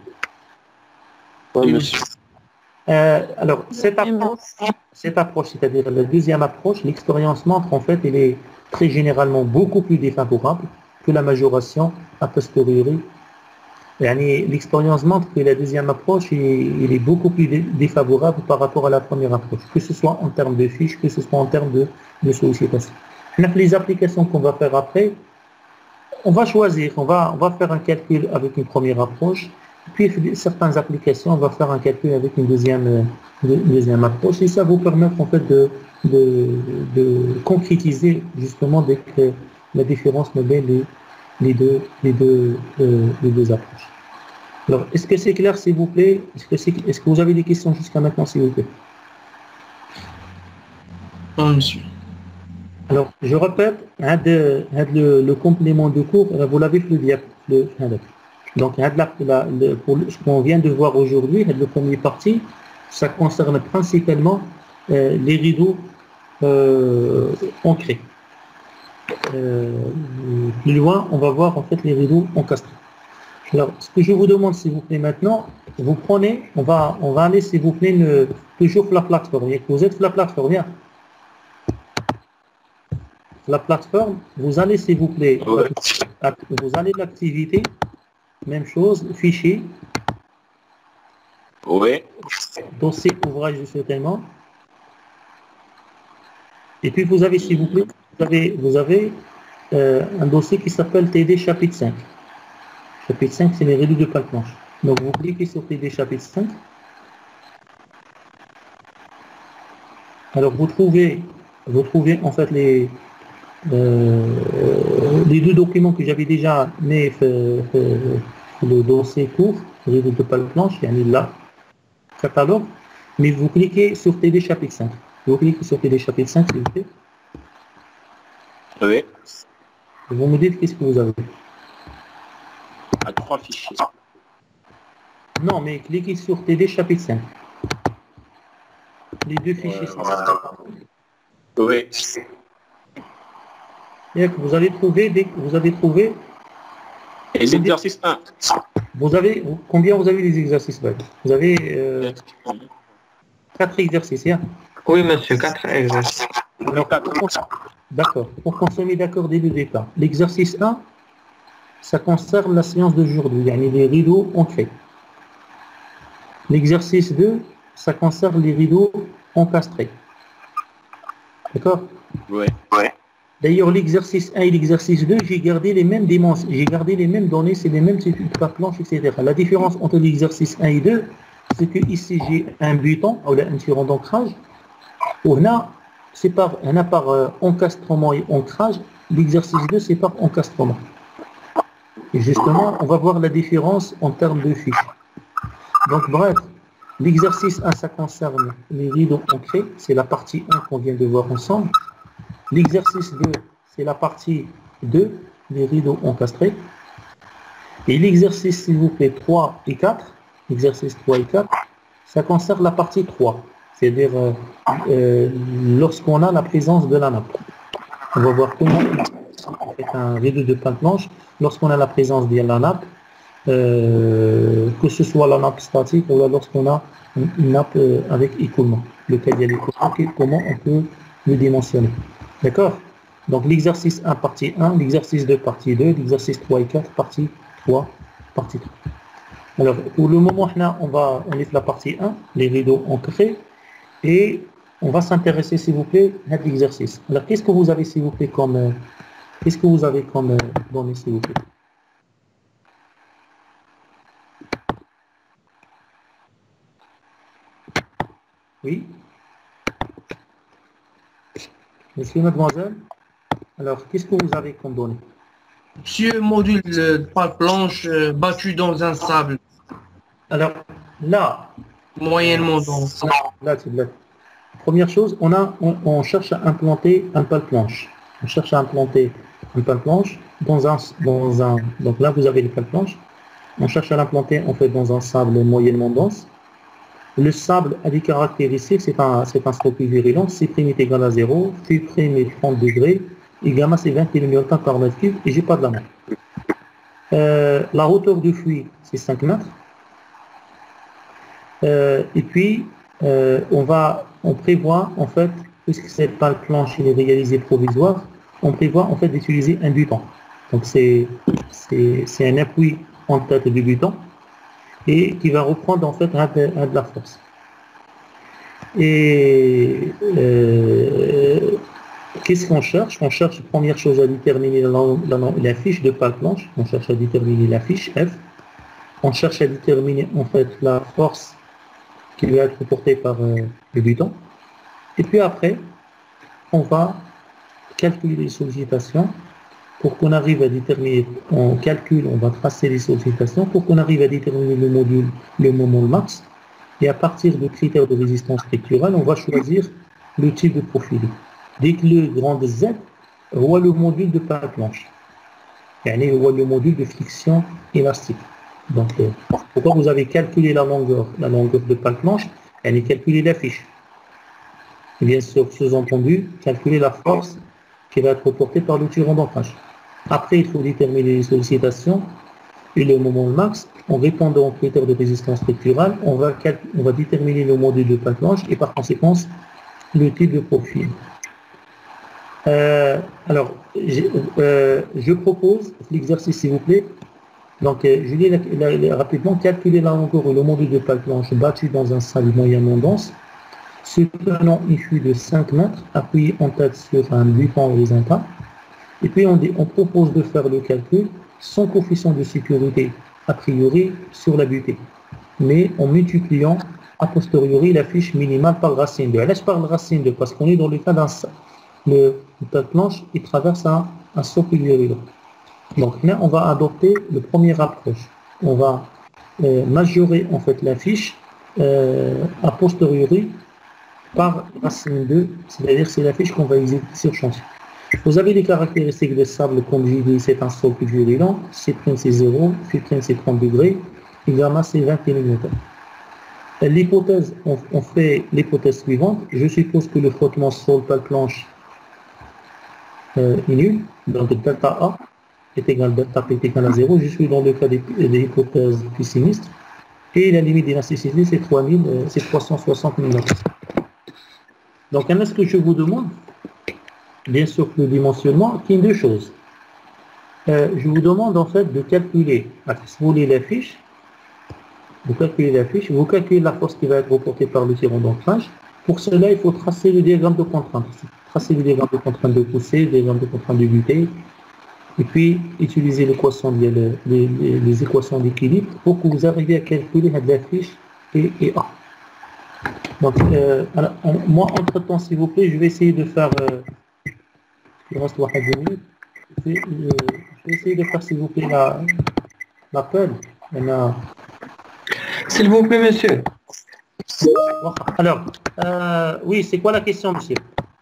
[SPEAKER 2] Oui, monsieur.
[SPEAKER 1] Alors, cette approche, c'est-à-dire la deuxième approche, l'expérience montre en fait, elle est très généralement beaucoup plus défavorable que la majoration a posteriori. L'expérience montre que la deuxième approche elle est beaucoup plus défavorable par rapport à la première approche, que ce soit en termes de fiches, que ce soit en termes de sollicitation. Les applications qu'on va faire après, on va choisir, on va faire un calcul avec une première approche, puis certaines applications, on va faire un calcul avec une deuxième approche, et ça vous permet en fait de concrétiser justement la différence entre les deux approches. Alors, est-ce que c'est clair, s'il vous plaît? Est-ce que vous avez des questions jusqu'à maintenant, s'il vous plaît?
[SPEAKER 2] Non, monsieur.
[SPEAKER 1] Alors, je répète, le complément de cours, vous l'avez fait le donc, pour ce qu'on vient de voir aujourd'hui, le premier partie, ça concerne principalement les rideaux ancrés. Plus loin, on va voir en fait les rideaux encastrés. Alors, ce que je vous demande, s'il vous plaît, maintenant, vous prenez, on va aller, s'il vous plaît, toujours la plateforme. Vous êtes sur la plateforme, bien. La plateforme, vous allez, s'il vous plaît,
[SPEAKER 7] Ouais.
[SPEAKER 1] vous allez l'activité, même chose, fichier,
[SPEAKER 7] Oui.
[SPEAKER 1] dossier, ouvrage de soutènement. Et puis vous avez, s'il vous plaît, vous avez un dossier qui s'appelle TD chapitre 5. Chapitre 5, c'est les rideaux de page blanche. Donc vous cliquez sur TD chapitre 5. Alors vous trouvez en fait les deux documents que j'avais déjà mis le dossier court, rideau de page blanche, il y a mis là, catalogue, mais vous cliquez sur TD chapitre 5. Vous cliquez sur TD chapitre 5, s'il vous plaît.
[SPEAKER 7] Oui.
[SPEAKER 1] Et vous me dites qu'est-ce que vous avez.
[SPEAKER 7] À 3 fichiers.
[SPEAKER 1] Non, mais cliquez sur TD chapitre 5. Les deux fichiers sont
[SPEAKER 7] Oui.
[SPEAKER 1] et que vous allez trouver, dès que vous avez trouvé,
[SPEAKER 7] Et l'exercice 1.
[SPEAKER 1] combien vous avez des exercices? Vous avez 4 exercices, hein?
[SPEAKER 5] Oui, monsieur, 4 exercices.
[SPEAKER 1] Alors, d'accord. Pour qu'on se mette d'accord dès le départ. L'exercice 1, ça concerne la séance d'aujourd'hui, yani les rideaux ancrés. L'exercice 2, ça concerne les rideaux encastrés. D'accord?
[SPEAKER 7] Oui.
[SPEAKER 1] D'ailleurs, l'exercice 1 et l'exercice 2, j'ai gardé les mêmes dimensions, j'ai gardé les mêmes données, c'est les mêmes types de planches, etc. La différence entre l'exercice 1 et 2, c'est que ici j'ai un buton, ou un tirant d'ancrage, où c'est par encastrement et ancrage, l'exercice 2 c'est par encastrement. Et justement, on va voir la différence en termes de fiches. Donc bref, l'exercice 1, ça concerne les rideaux ancrés, c'est la partie 1 qu'on vient de voir ensemble. L'exercice 2, c'est la partie 2, les rideaux encastrés. Et l'exercice, s'il vous plaît, 3 et 4, l'exercice 3 et 4, ça concerne la partie 3, c'est-à-dire lorsqu'on a la présence de la nappe. On va voir comment on fait un rideau de pinte blanche lorsqu'on a la présence de la nappe, que ce soit la nappe statique ou lorsqu'on a une nappe avec écoulement. Le cas de l'écoulement, comment on peut le dimensionner. D'accord? Donc l'exercice 1, partie 1, l'exercice 2, partie 2, l'exercice 3 et 4, partie 3, partie 3. Alors, pour le moment, on est la partie 1, les rideaux ancrés, et on va s'intéresser, s'il vous plaît, à l'exercice. Alors, qu'est-ce que vous avez, s'il vous plaît, comme données, s'il vous plaît? Oui? Monsieur, mademoiselle? Alors, qu'est-ce que vous avez comme données?
[SPEAKER 6] Monsieur, module de page blanche battu dans un sable,
[SPEAKER 1] Alors, là,
[SPEAKER 6] moyennement dense.
[SPEAKER 1] là. Première chose, on cherche à implanter un pale planche. On cherche à implanter un pale planche dans un. Donc là, vous avez le pale planche. On cherche à l'implanter en fait dans un sable moyennement dense. Le sable a des caractéristiques, c'est un slope virulent, C' est égal à 0, Q' est 30 degrés, et gamma c'est 20 kN par mètre cube, et j'ai pas de la main. La hauteur du fluide, c'est 5 mètres. Et puis, on prévoit, en fait, puisque cette pale planche est réalisée provisoire, on prévoit en fait d'utiliser un buton. Donc c'est un appui en tête du buton, et qui va reprendre en fait de la force. Et qu'est-ce qu'on cherche? On cherche, première chose, à déterminer la fiche de pale planche. On cherche à déterminer la fiche F. On cherche à déterminer en fait la force qui va être portée par le buton. Et puis après, on va calculer les sollicitations pour qu'on arrive à déterminer, on calcule, on va tracer les sollicitations pour qu'on arrive à déterminer le module, le moment max. Et à partir de critères de résistance structurelle, on va choisir le type de profilé. Dès que le grand Z voit le module de pale planche, et on voit le module de friction élastique. Donc, pourquoi vous avez calculé la longueur de pale planche, elle est calculée la fiche. Et bien sûr, sous-entendu, calculer la force qui va être portée par le tirant d'ancrage. Après, il faut déterminer les sollicitations et le moment max, en répondant aux critères de résistance structurale, on va déterminer le module de pale blanche et par conséquence le type de profil. Alors, je propose l'exercice s'il vous plaît. Donc, je dis rapidement, calculer la longueur et le module de pale blanche battu dans un sable moyennement dense, se tenant une fuite de 5 mètres, appuyé en tête sur un buton horizontal. Et puis, on propose de faire le calcul sans coefficient de sécurité a priori sur la butée, mais en multipliant a posteriori la fiche minimale par racine 2. Là, je parle de racine 2 parce qu'on est dans le cas d'un le pale blanche, il traverse un socle virulent. Donc là, on va adopter le premier approche. On va majorer en fait la fiche a posteriori par racine 2, c'est-à-dire c'est la fiche qu'on va utiliser sur chantier. Vous avez les caractéristiques de sable, comme j'ai dit, c'est un socle virulent, C' c'est 0, Φ' c'est 30 degrés, et gamma c'est 20 mm. L'hypothèse, on fait l'hypothèse suivante, je suppose que le frottement sol pale blanche est nul, donc delta A est égal à delta P est égal à 0, je suis dans le cas des hypothèses pessimistes, et la limite d'élasticité c'est 360 mm. Donc, ce que je vous demande, bien sûr le dimensionnement, qui est deux choses. Je vous demande en fait de calculer, vous voulez la fiche, vous calculez la force qui va être reportée par le tirant d'ancrage. Pour cela, il faut tracer le diagramme de contrainte. Tracer le diagramme de contrainte de poussée, le diagramme de contrainte de butée, et puis utiliser l'équation, les équations d'équilibre pour que vous arriviez à calculer la fiche et A. Donc, moi, entre-temps, s'il vous plaît, je vais essayer de faire... il reste 2 minutes. Je vais essayer de faire, s'il vous plaît, l'appel.
[SPEAKER 5] S'il vous plaît, monsieur.
[SPEAKER 1] Alors, oui, c'est quoi la question, monsieur?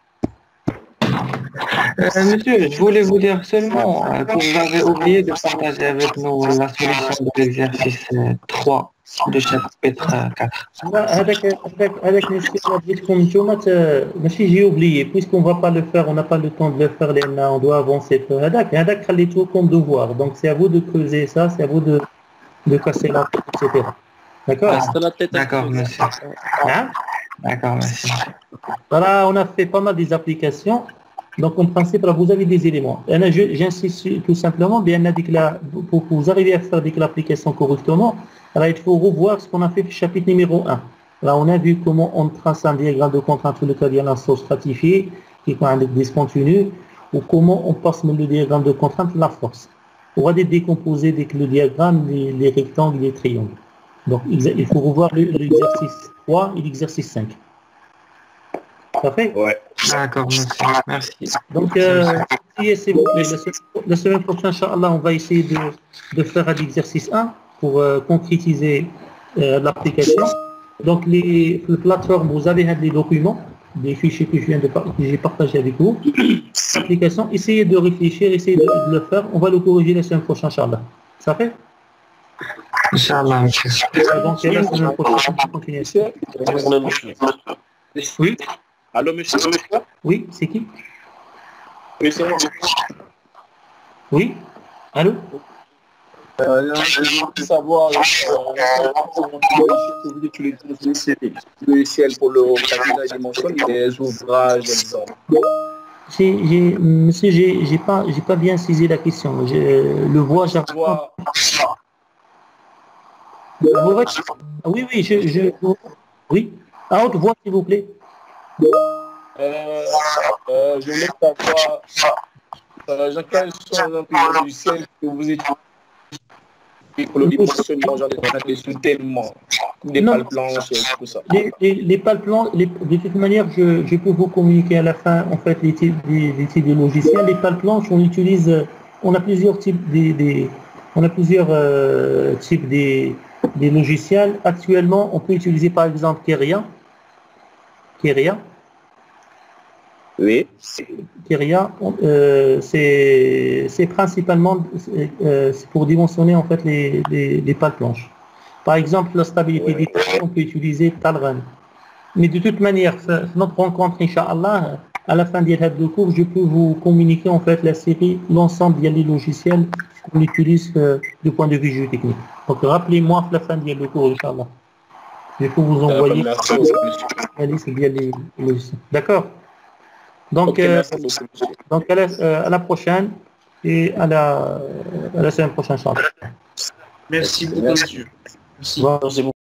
[SPEAKER 5] Monsieur, je voulais vous dire seulement que vous avez oublié de partager avec nous la solution de l'exercice 3 de chapitre 4.
[SPEAKER 1] Avec monsieur, j'ai oublié, puisqu'on ne va pas le faire, on n'a pas le temps de le faire, on doit avancer. Comme devoir. Donc c'est à vous de creuser ça, c'est à vous de casser la tête, etc. D'accord?
[SPEAKER 5] D'accord, monsieur.
[SPEAKER 1] Hein?
[SPEAKER 5] D'accord, monsieur.
[SPEAKER 1] Voilà, on a fait pas mal des applications. Donc, en principe, là, vous avez des éléments. J'insiste tout simplement, bien, pour que vous arriviez à faire l'application correctement, alors, il faut revoir ce qu'on a fait au chapitre numéro 1. Là, on a vu comment on trace un diagramme de contrainte sur lequel il y a un source stratifié, qui est un discontinu, ou comment on passe le diagramme de contrainte la force. On va décomposer le diagramme, les rectangles et les triangles. Donc, il faut revoir l'exercice 3 et l'exercice 5. Parfait?
[SPEAKER 7] Ouais.
[SPEAKER 5] D'accord, monsieur. Merci.
[SPEAKER 1] Donc, la semaine prochaine, Inch'Allah, on va essayer de faire un exercice 1 pour concrétiser l'application. Donc, les plateformes, vous avez les documents, des fichiers que j'ai partagés avec vous. L'application, essayez de réfléchir, essayez de le faire. On va le corriger la semaine prochaine, Inch'Allah. Ça fait?
[SPEAKER 5] Inch'Allah, monsieur.
[SPEAKER 1] Donc, la semaine prochaine, on continue. Oui?
[SPEAKER 7] Allô, monsieur?
[SPEAKER 1] Oui, c'est qui?
[SPEAKER 7] Oui, c'est moi.
[SPEAKER 1] Oui? Allô?
[SPEAKER 7] Je veux savoir vous utilisez le logiciel pour le calcul des dimensions des ouvrages, exemple.
[SPEAKER 1] Monsieur, j'ai pas bien saisi la question. Le voix, j'arrive pas. Oui, oui. À haute voix, s'il vous plaît.
[SPEAKER 7] Je voulais savoir quels sont les logiciels que vous utilisez pour le dimensionnement, genre des soutènements, des pales blanches et tout ça.
[SPEAKER 1] Les pales blanches, de toute manière, je peux vous communiquer à la fin, en fait, les types de logiciels. Les pales blanches, on a plusieurs types types des logiciels. Actuellement, on peut utiliser par exemple Keria.
[SPEAKER 7] Oui.
[SPEAKER 1] Keria, c'est principalement pour dimensionner en fait les pales blanches. Par exemple, la stabilité des traits, on peut utiliser Talrun. Mais de toute manière, notre rencontre, Inch'Allah, à la fin de cours, je peux vous communiquer en fait la série, l'ensemble des logiciels qu'on utilise du point de vue géotechnique. Donc, rappelez-moi à la fin du cours, Inch'Allah. Il faut vous envoyer la liste via les logiciels. D'accord? Donc, donc à la prochaine et à la semaine prochaine, Inch'Allah.
[SPEAKER 6] Merci beaucoup, monsieur. Merci.
[SPEAKER 1] Voilà.
[SPEAKER 2] Merci beaucoup.